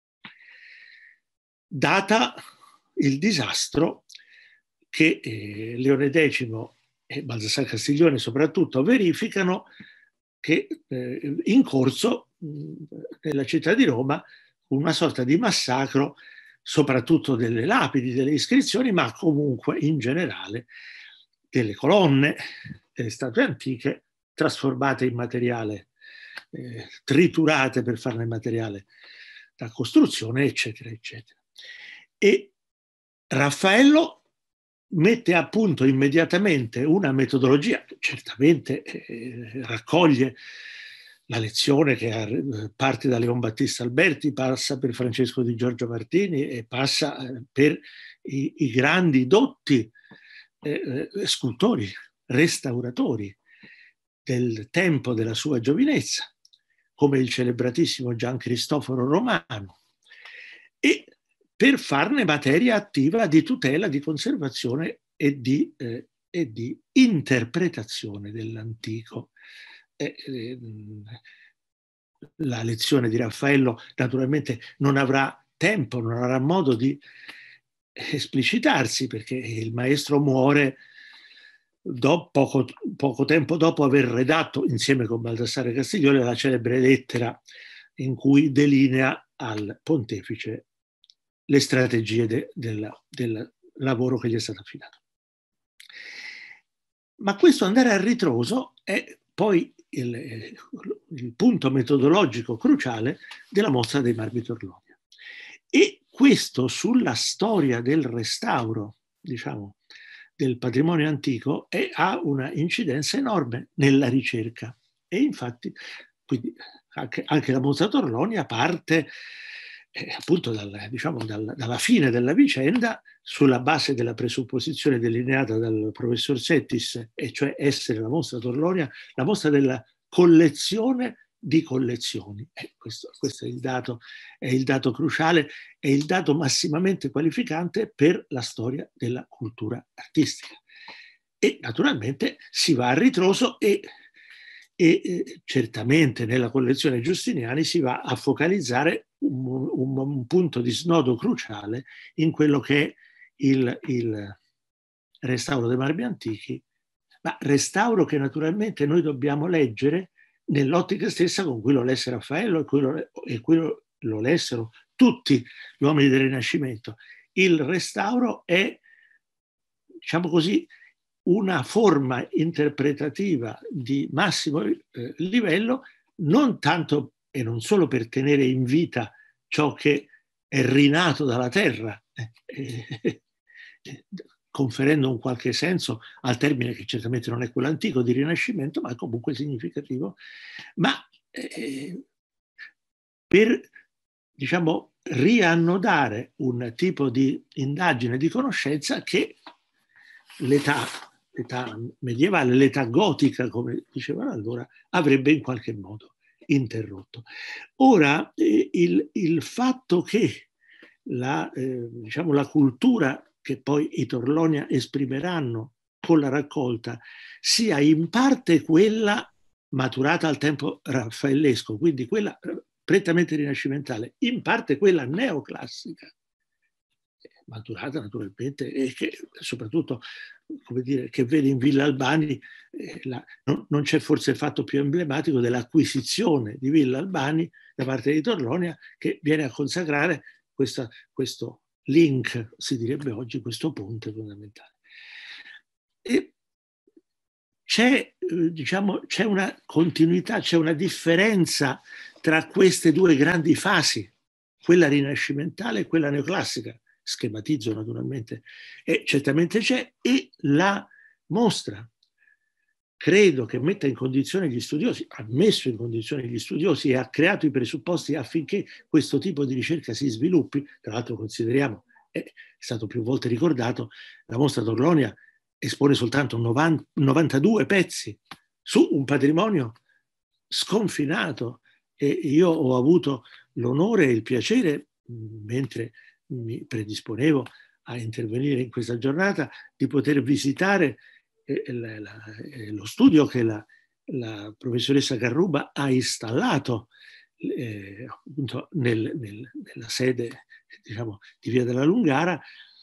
Data il disastro che eh, Leone decimo e Baldassare Castiglione soprattutto verificano, che eh, in corso mh, nella città di Roma, una sorta di massacro, soprattutto delle lapidi, delle iscrizioni, ma comunque in generale delle colonne, delle statue antiche, trasformate in materiale, eh, triturate per farne materiale da costruzione, eccetera, eccetera. E Raffaello mette a punto immediatamente una metodologia che certamente eh, raccoglie la lezione che eh, parte da Leon Battista Alberti, passa per Francesco Di Giorgio Martini e passa eh, per i, i grandi dotti eh, scultori, restauratori del tempo della sua giovinezza, come il celebratissimo Gian Cristoforo Romano, e per farne materia attiva di tutela, di conservazione e di, eh, e di interpretazione dell'antico. Eh, eh, la lezione di Raffaello naturalmente non avrà tempo, non avrà modo di esplicitarsi, perché il maestro muore dopo, poco, poco tempo dopo aver redatto, insieme con Baldassare Castiglione, la celebre lettera in cui delinea al pontefice le strategie de, del, del lavoro che gli è stato affidato. Ma questo andare a ritroso è poi il, il punto metodologico cruciale della mostra dei Marmi Torlonia. E questo sulla storia del restauro, diciamo, del patrimonio antico è, ha una incidenza enorme nella ricerca. E infatti, quindi, anche, anche la mostra Torlonia parte Eh, appunto dal, diciamo, dal, dalla fine della vicenda, sulla base della presupposizione delineata dal professor Settis, e cioè essere la mostra Torlonia la mostra della collezione di collezioni. Eh, questo, questo è il dato, è il dato cruciale, è il dato massimamente qualificante per la storia della cultura artistica. E naturalmente si va a ritroso e E eh, certamente nella collezione Giustiniani si va a focalizzare un, un, un punto di snodo cruciale in quello che è il, il restauro dei marmi antichi, ma restauro che naturalmente noi dobbiamo leggere nell'ottica stessa con cui lo lesse Raffaello e cui lo, e cui lo, lo lessero tutti gli uomini del Rinascimento. Il restauro è, diciamo così, una forma interpretativa di massimo eh, livello, non tanto e non solo per tenere in vita ciò che è rinato dalla terra, eh, eh, eh, conferendo un qualche senso al termine che certamente non è quello antico di Rinascimento, ma è comunque significativo, ma eh, per, diciamo, riannodare un tipo di indagine, di conoscenza che l'età l'età medievale, l'età gotica, come dicevano allora, avrebbe in qualche modo interrotto. Ora, eh, il, il fatto che la, eh, diciamo, la cultura che poi i Torlonia esprimeranno con la raccolta sia in parte quella maturata al tempo raffaellesco, quindi quella prettamente rinascimentale, in parte quella neoclassica, maturata naturalmente, e che soprattutto, come dire, che vede in Villa Albani, eh, la, non, non c'è forse fatto più emblematico dell'acquisizione di Villa Albani da parte di Torlonia, che viene a consacrare questa, questo link, si direbbe oggi, questo ponte fondamentale. E c'è, eh, diciamo, c'è una continuità, c'è una differenza tra queste due grandi fasi, quella rinascimentale e quella neoclassica. Schematizzo naturalmente, e certamente c'è, e la mostra credo che metta in condizione gli studiosi, ha messo in condizione gli studiosi e ha creato i presupposti affinché questo tipo di ricerca si sviluppi. Tra l'altro consideriamo, è stato più volte ricordato, la mostra Torlonia espone soltanto novantadue pezzi su un patrimonio sconfinato, e io ho avuto l'onore e il piacere, mentre mi predisponevo a intervenire in questa giornata, di poter visitare eh, la, la, eh, lo studio che la, la professoressa Garruba ha installato eh, appunto nel, nel, nella sede, diciamo, di Via della Lungara,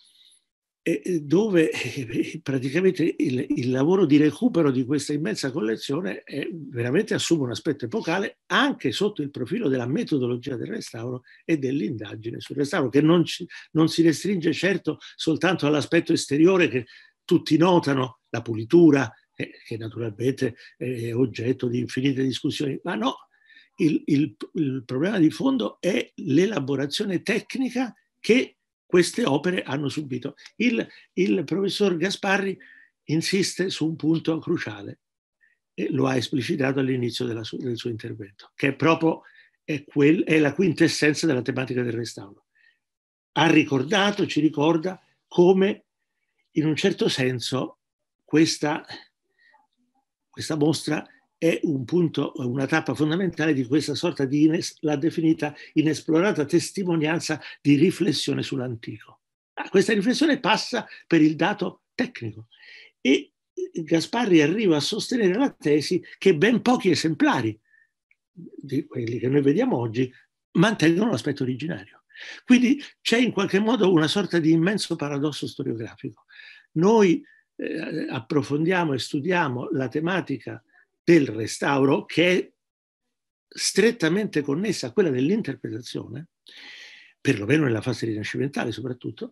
eh, dove eh, praticamente il, il lavoro di recupero di questa immensa collezione è, veramente assume un aspetto epocale anche sotto il profilo della metodologia del restauro e dell'indagine sul restauro, che non, ci, non si restringe certo soltanto all'aspetto esteriore che tutti notano, la pulitura, eh, che naturalmente è oggetto di infinite discussioni, ma no, il, il, il problema di fondo è l'elaborazione tecnica che queste opere hanno subito. Il, il professor Gasparri insiste su un punto cruciale e lo ha esplicitato all'inizio della su, del suo intervento, che è proprio è, quel, è la quintessenza della tematica del restauro. Ha ricordato, ci ricorda come in un certo senso questa, questa mostra è un punto, una tappa fondamentale di questa sorta di, ines, l'ha definita inesplorata testimonianza di riflessione sull'antico. Ah, questa riflessione passa per il dato tecnico e Gasparri arriva a sostenere la tesi che ben pochi esemplari di quelli che noi vediamo oggi mantengono l'aspetto originario. Quindi c'è in qualche modo una sorta di immenso paradosso storiografico. Noi eh, approfondiamo e studiamo la tematica del restauro, che è strettamente connessa a quella dell'interpretazione, perlomeno nella fase rinascimentale soprattutto,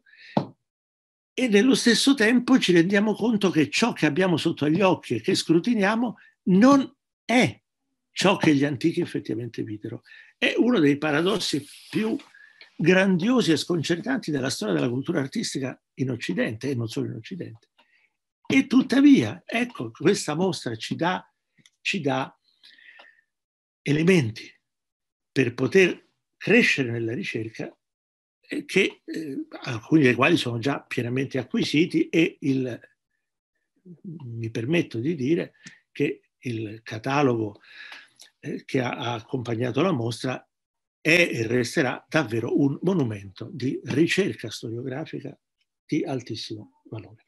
e nello stesso tempo ci rendiamo conto che ciò che abbiamo sotto agli occhi e che scrutiniamo non è ciò che gli antichi effettivamente videro. È uno dei paradossi più grandiosi e sconcertanti della storia della cultura artistica in Occidente, e non solo in Occidente. E tuttavia, ecco, questa mostra ci dà, ci dà elementi per poter crescere nella ricerca, che, eh, alcuni dei quali sono già pienamente acquisiti, e il, mi permetto di dire che il catalogo eh, che ha, ha accompagnato la mostra è e resterà davvero un monumento di ricerca storiografica di altissimo valore.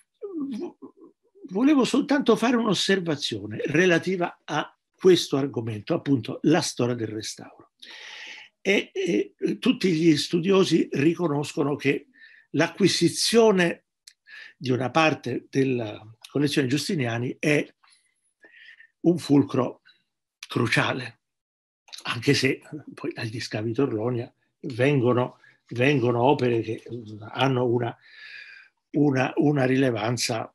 Volevo soltanto fare un'osservazione relativa a questo argomento, appunto la storia del restauro. E, e tutti gli studiosi riconoscono che l'acquisizione di una parte della collezione Giustiniani è un fulcro cruciale, anche se poi dagli scavi Torlonia vengono, vengono opere che hanno una, una, una rilevanza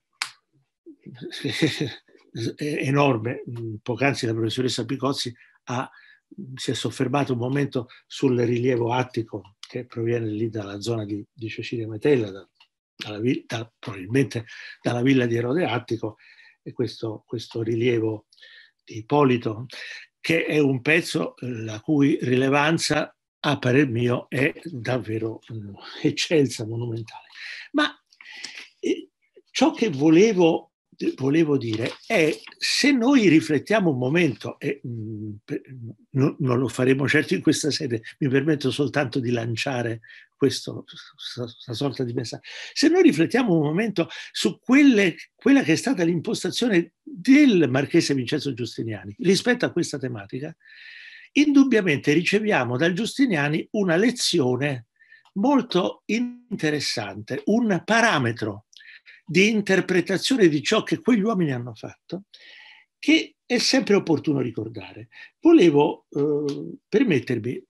enorme. Poc'anzi la professoressa Picozzi ha si è soffermato un momento sul rilievo attico che proviene lì dalla zona di, di Cecilia Metella, da, dalla, da, probabilmente dalla villa di Erode Attico, e questo, questo rilievo di Ippolito, che è un pezzo la cui rilevanza, a parer mio, è davvero mh, eccelsa, monumentale. Ma eh, ciò che volevo volevo dire è, se noi riflettiamo un momento, e mh, no, non lo faremo certo in questa sede, mi permetto soltanto di lanciare questo, questa sorta di messaggio, se noi riflettiamo un momento su quelle, quella che è stata l'impostazione del Marchese Vincenzo Giustiniani rispetto a questa tematica, indubbiamente riceviamo dal Giustiniani una lezione molto interessante, un parametro di interpretazione di ciò che quegli uomini hanno fatto, che è sempre opportuno ricordare. Volevo eh, permettermi,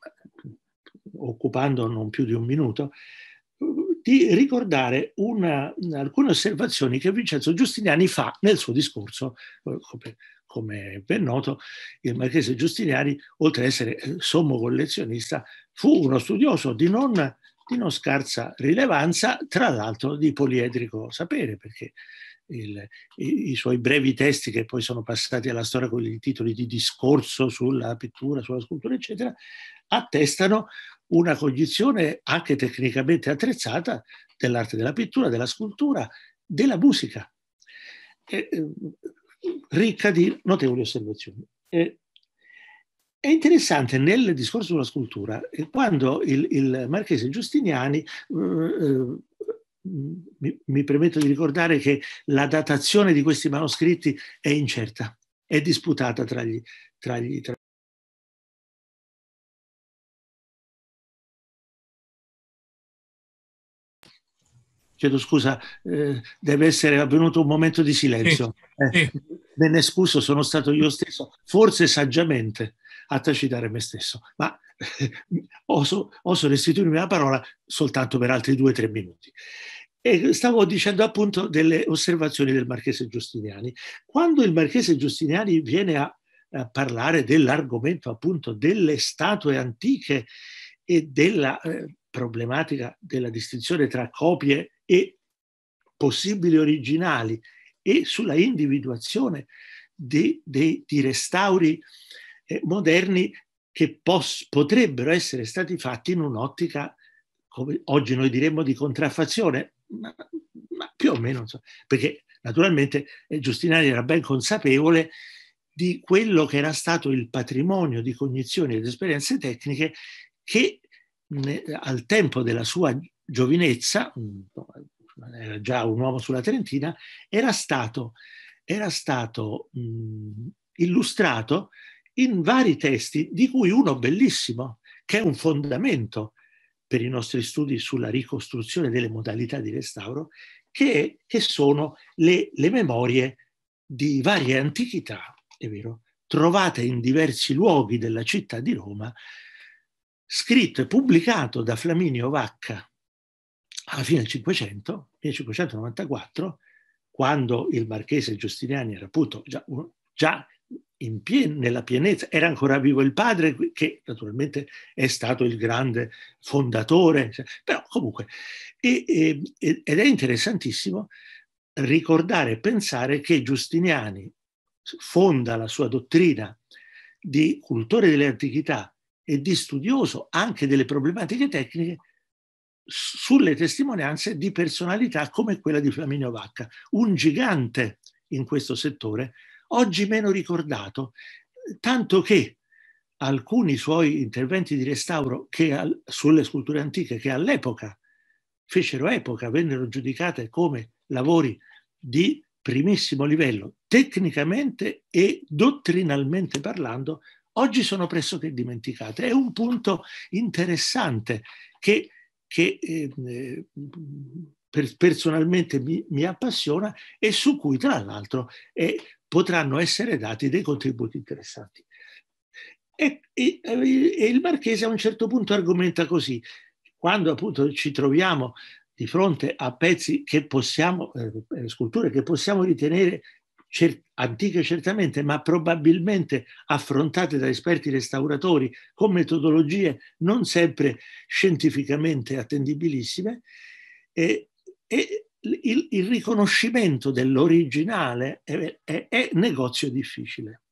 occupando non più di un minuto, di ricordare una, alcune osservazioni che Vincenzo Giustiniani fa nel suo discorso. Come, come è ben noto, il Marchese Giustiniani, oltre ad essere sommo collezionista, fu uno studioso di non di non scarsa rilevanza, tra l'altro di poliedrico sapere, perché il, i, i suoi brevi testi, che poi sono passati alla storia con i titoli di discorso sulla pittura, sulla scultura, eccetera, attestano una cognizione anche tecnicamente attrezzata dell'arte della pittura, della scultura, della musica, eh, ricca di notevoli osservazioni. Eh, È interessante nel discorso sulla scultura, quando il, il Marchese Giustiniani, eh, mi, mi permetto di ricordare che la datazione di questi manoscritti è incerta, è disputata tra gli... Tra gli tra... Chiedo scusa, eh, deve essere avvenuto un momento di silenzio. Eh, me ne scuso, sono stato io stesso, forse saggiamente, a tacitare me stesso, ma eh, oso, oso restituirmi la parola soltanto per altri due o tre minuti. E stavo dicendo appunto delle osservazioni del Marchese Giustiniani. Quando il Marchese Giustiniani viene a, a parlare dell'argomento appunto delle statue antiche e della eh, problematica della distinzione tra copie e possibili originali e sulla individuazione di, di, di restauri eh, moderni che pos, potrebbero essere stati fatti in un'ottica, come oggi noi diremmo, di contraffazione, ma, ma più o meno, so, perché naturalmente eh, Giustiniani era ben consapevole di quello che era stato il patrimonio di cognizioni ed esperienze tecniche che ne, al tempo della sua giovinezza, era già un uomo sulla Trentina, era stato, era stato mh, illustrato in vari testi, di cui uno bellissimo, che è un fondamento per i nostri studi sulla ricostruzione delle modalità di restauro, che, è, che sono le, le memorie di varie antichità, è vero, trovate in diversi luoghi della città di Roma, scritto e pubblicato da Flaminio Vacca alla fine del Cinquecento, millecinquecentonovantaquattro, quando il Marchese Giustiniani era appunto già, già in pien, nella pienezza, era ancora vivo il padre, che naturalmente è stato il grande fondatore, però comunque, e, e, ed è interessantissimo ricordare e pensare che Giustiniani fonda la sua dottrina di cultore delle antichità e di studioso anche delle problematiche tecniche sulle testimonianze di personalità come quella di Flaminio Vacca, un gigante in questo settore, oggi meno ricordato, tanto che alcuni suoi interventi di restauro che al, sulle sculture antiche che all'epoca fecero epoca, vennero giudicate come lavori di primissimo livello, tecnicamente e dottrinalmente parlando, oggi sono pressoché dimenticate. È un punto interessante che, che eh, per, personalmente mi, mi appassiona e su cui tra l'altro eh, potranno essere dati dei contributi interessanti. E, e, e il Marchese a un certo punto argomenta così: quando appunto ci troviamo di fronte a pezzi che possiamo, eh, sculture che possiamo ritenere cer- antiche certamente, ma probabilmente affrontate da esperti restauratori con metodologie non sempre scientificamente attendibilissime, eh, e il, il riconoscimento dell'originale è, è, è negozio difficile.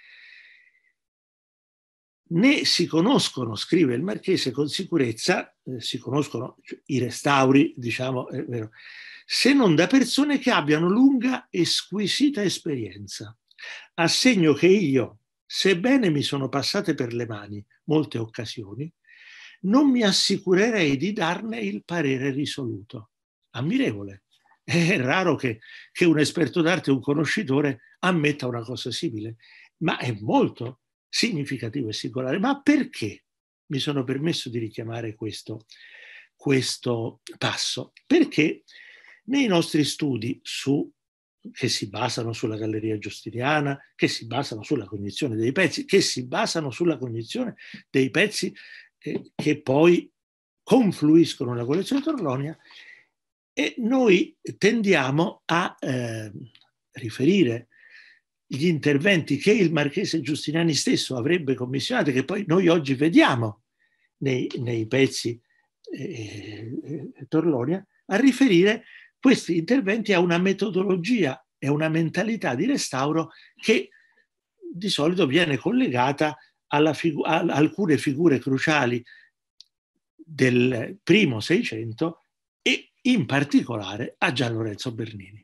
Ne si conoscono, scrive il Marchese con sicurezza, eh, si conoscono cioè, i restauri, diciamo, è vero, se non da persone che abbiano lunga e squisita esperienza, a segno che io, sebbene mi sono passate per le mani molte occasioni, non mi assicurerei di darne il parere risoluto. Ammirevole. È raro che, che un esperto d'arte, un conoscitore, ammetta una cosa simile, ma è molto significativo e singolare. Ma perché mi sono permesso di richiamare questo, questo passo? Perché nei nostri studi su, che si basano sulla Galleria Giustiniana, che si basano sulla cognizione dei pezzi, che si basano sulla cognizione dei pezzi eh, che poi confluiscono nella collezione Torlonia, e noi tendiamo a eh, riferire gli interventi che il Marchese Giustiniani stesso avrebbe commissionato, che poi noi oggi vediamo nei, nei pezzi eh, eh, Torlonia, a riferire questi interventi a una metodologia e una mentalità di restauro che di solito viene collegata alla figu- a alcune figure cruciali del primo Seicento e in particolare a Gian Lorenzo Bernini.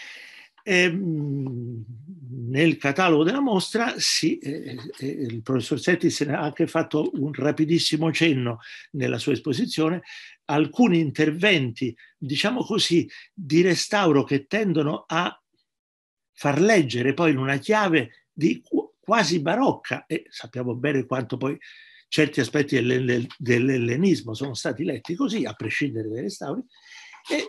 Ehm, nel catalogo della mostra sì, eh, eh, il professor Setti se ne ha anche fatto un rapidissimo cenno nella sua esposizione, alcuni interventi, diciamo così, di restauro che tendono a far leggere poi in una chiave di quasi barocca, e sappiamo bene quanto poi certi aspetti dell'ellenismo sono stati letti così, a prescindere dai restauri, e,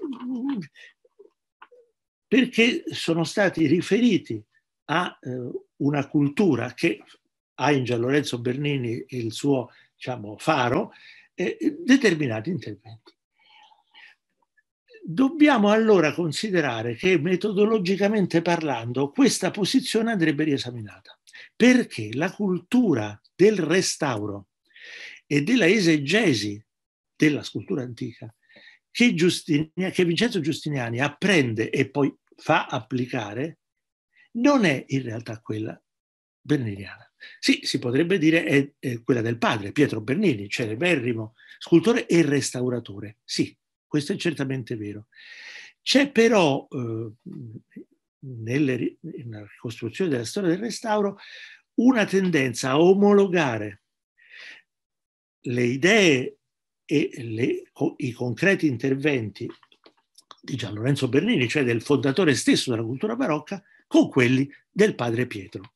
perché sono stati riferiti a eh, una cultura che ha in Gian Lorenzo Bernini il suo, diciamo, faro, eh, determinati interventi. Dobbiamo allora considerare che metodologicamente parlando questa posizione andrebbe riesaminata, perché la cultura del restauro e della esegesi della scultura antica che, Giustini, che Vincenzo Giustiniani apprende e poi fa applicare non è in realtà quella berniniana. Sì, si potrebbe dire è, è quella del padre, Pietro Bernini, celeberrimo scultore e restauratore. Sì, questo è certamente vero. C'è però eh, nelle, nella ricostruzione della storia del restauro una tendenza a omologare le idee e le, i concreti interventi di Gian Lorenzo Bernini, cioè del fondatore stesso della cultura barocca, con quelli del padre Pietro.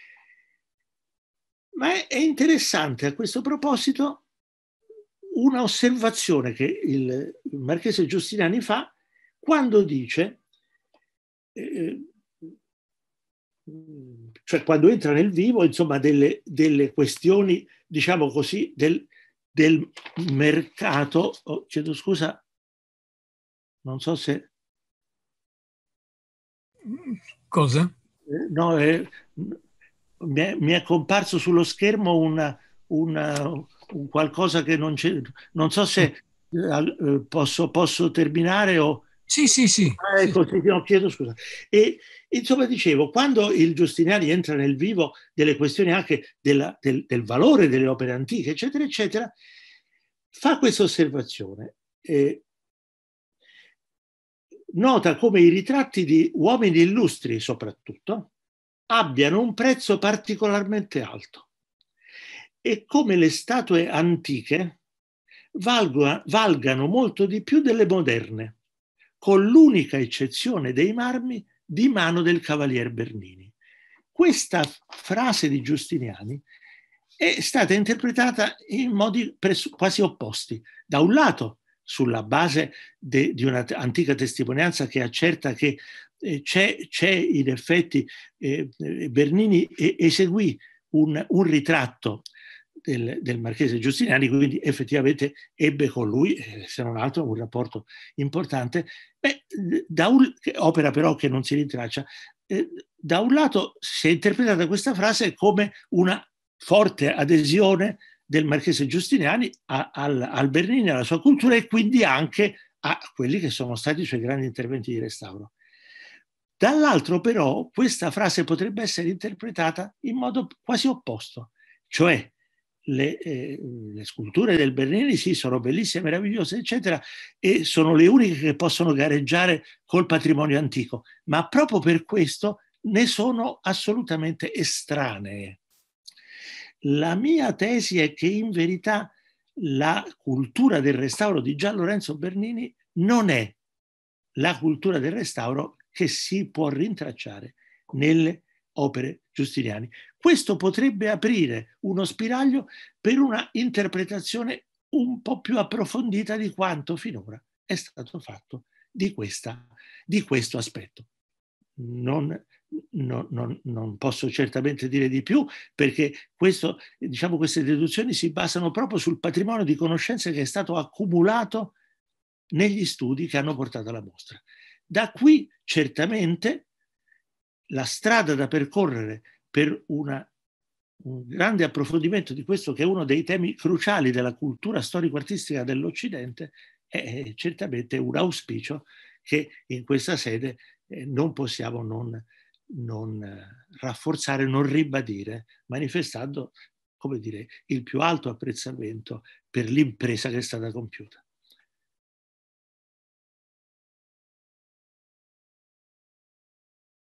Ma è interessante a questo proposito una osservazione che il marchese Giustiniani fa quando dice, eh, cioè quando entra nel vivo, insomma, delle, delle questioni, diciamo così, del, del mercato. Oh, chiedo scusa, non so se... Cosa? Eh, no, eh, mi, è, mi è comparso sullo schermo una, una, un qualcosa che non c'è. Non so se eh, posso, posso terminare o... Sì, sì, sì. Ah, ecco, sì. No, chiedo scusa. E insomma, dicevo, quando il Giustiniani entra nel vivo delle questioni anche della, del, del valore delle opere antiche, eccetera, eccetera, fa questa osservazione. Eh, nota come i ritratti di uomini illustri, soprattutto, abbiano un prezzo particolarmente alto e come le statue antiche valga, valgano molto di più delle moderne, con l'unica eccezione dei marmi di mano del cavalier Bernini. Questa frase di Giustiniani è stata interpretata in modi quasi opposti. Da un lato, sulla base de, di un'antica testimonianza che accerta che eh, c'è, c'è in effetti eh, Bernini eh, eseguì un, un ritratto del, del marchese Giustiniani, quindi effettivamente ebbe con lui, eh, se non altro, un rapporto importante. Beh, da un, opera però che non si rintraccia. Eh, da un lato si è interpretata questa frase come una forte adesione del marchese Giustiniani a, al, al Bernini, alla sua cultura e quindi anche a quelli che sono stati i suoi grandi interventi di restauro. Dall'altro però questa frase potrebbe essere interpretata in modo quasi opposto, cioè le, eh, le sculture del Bernini sì, sono bellissime, meravigliose, eccetera, e sono le uniche che possono gareggiare col patrimonio antico, ma proprio per questo ne sono assolutamente estranee. La mia tesi è che in verità la cultura del restauro di Gian Lorenzo Bernini non è la cultura del restauro che si può rintracciare nelle opere giustiniane. Questo potrebbe aprire uno spiraglio per una interpretazione un po' più approfondita di quanto finora è stato fatto di, questa, di questo aspetto. Non, non, non, non posso certamente dire di più, perché questo, diciamo, queste deduzioni si basano proprio sul patrimonio di conoscenze che è stato accumulato negli studi che hanno portato alla mostra. Da qui certamente la strada da percorrere per una, un grande approfondimento di questo che è uno dei temi cruciali della cultura storico-artistica dell'Occidente è certamente un auspicio che in questa sede eh, non possiamo non, non eh, rafforzare, non ribadire, manifestando, come dire, il più alto apprezzamento per l'impresa che è stata compiuta.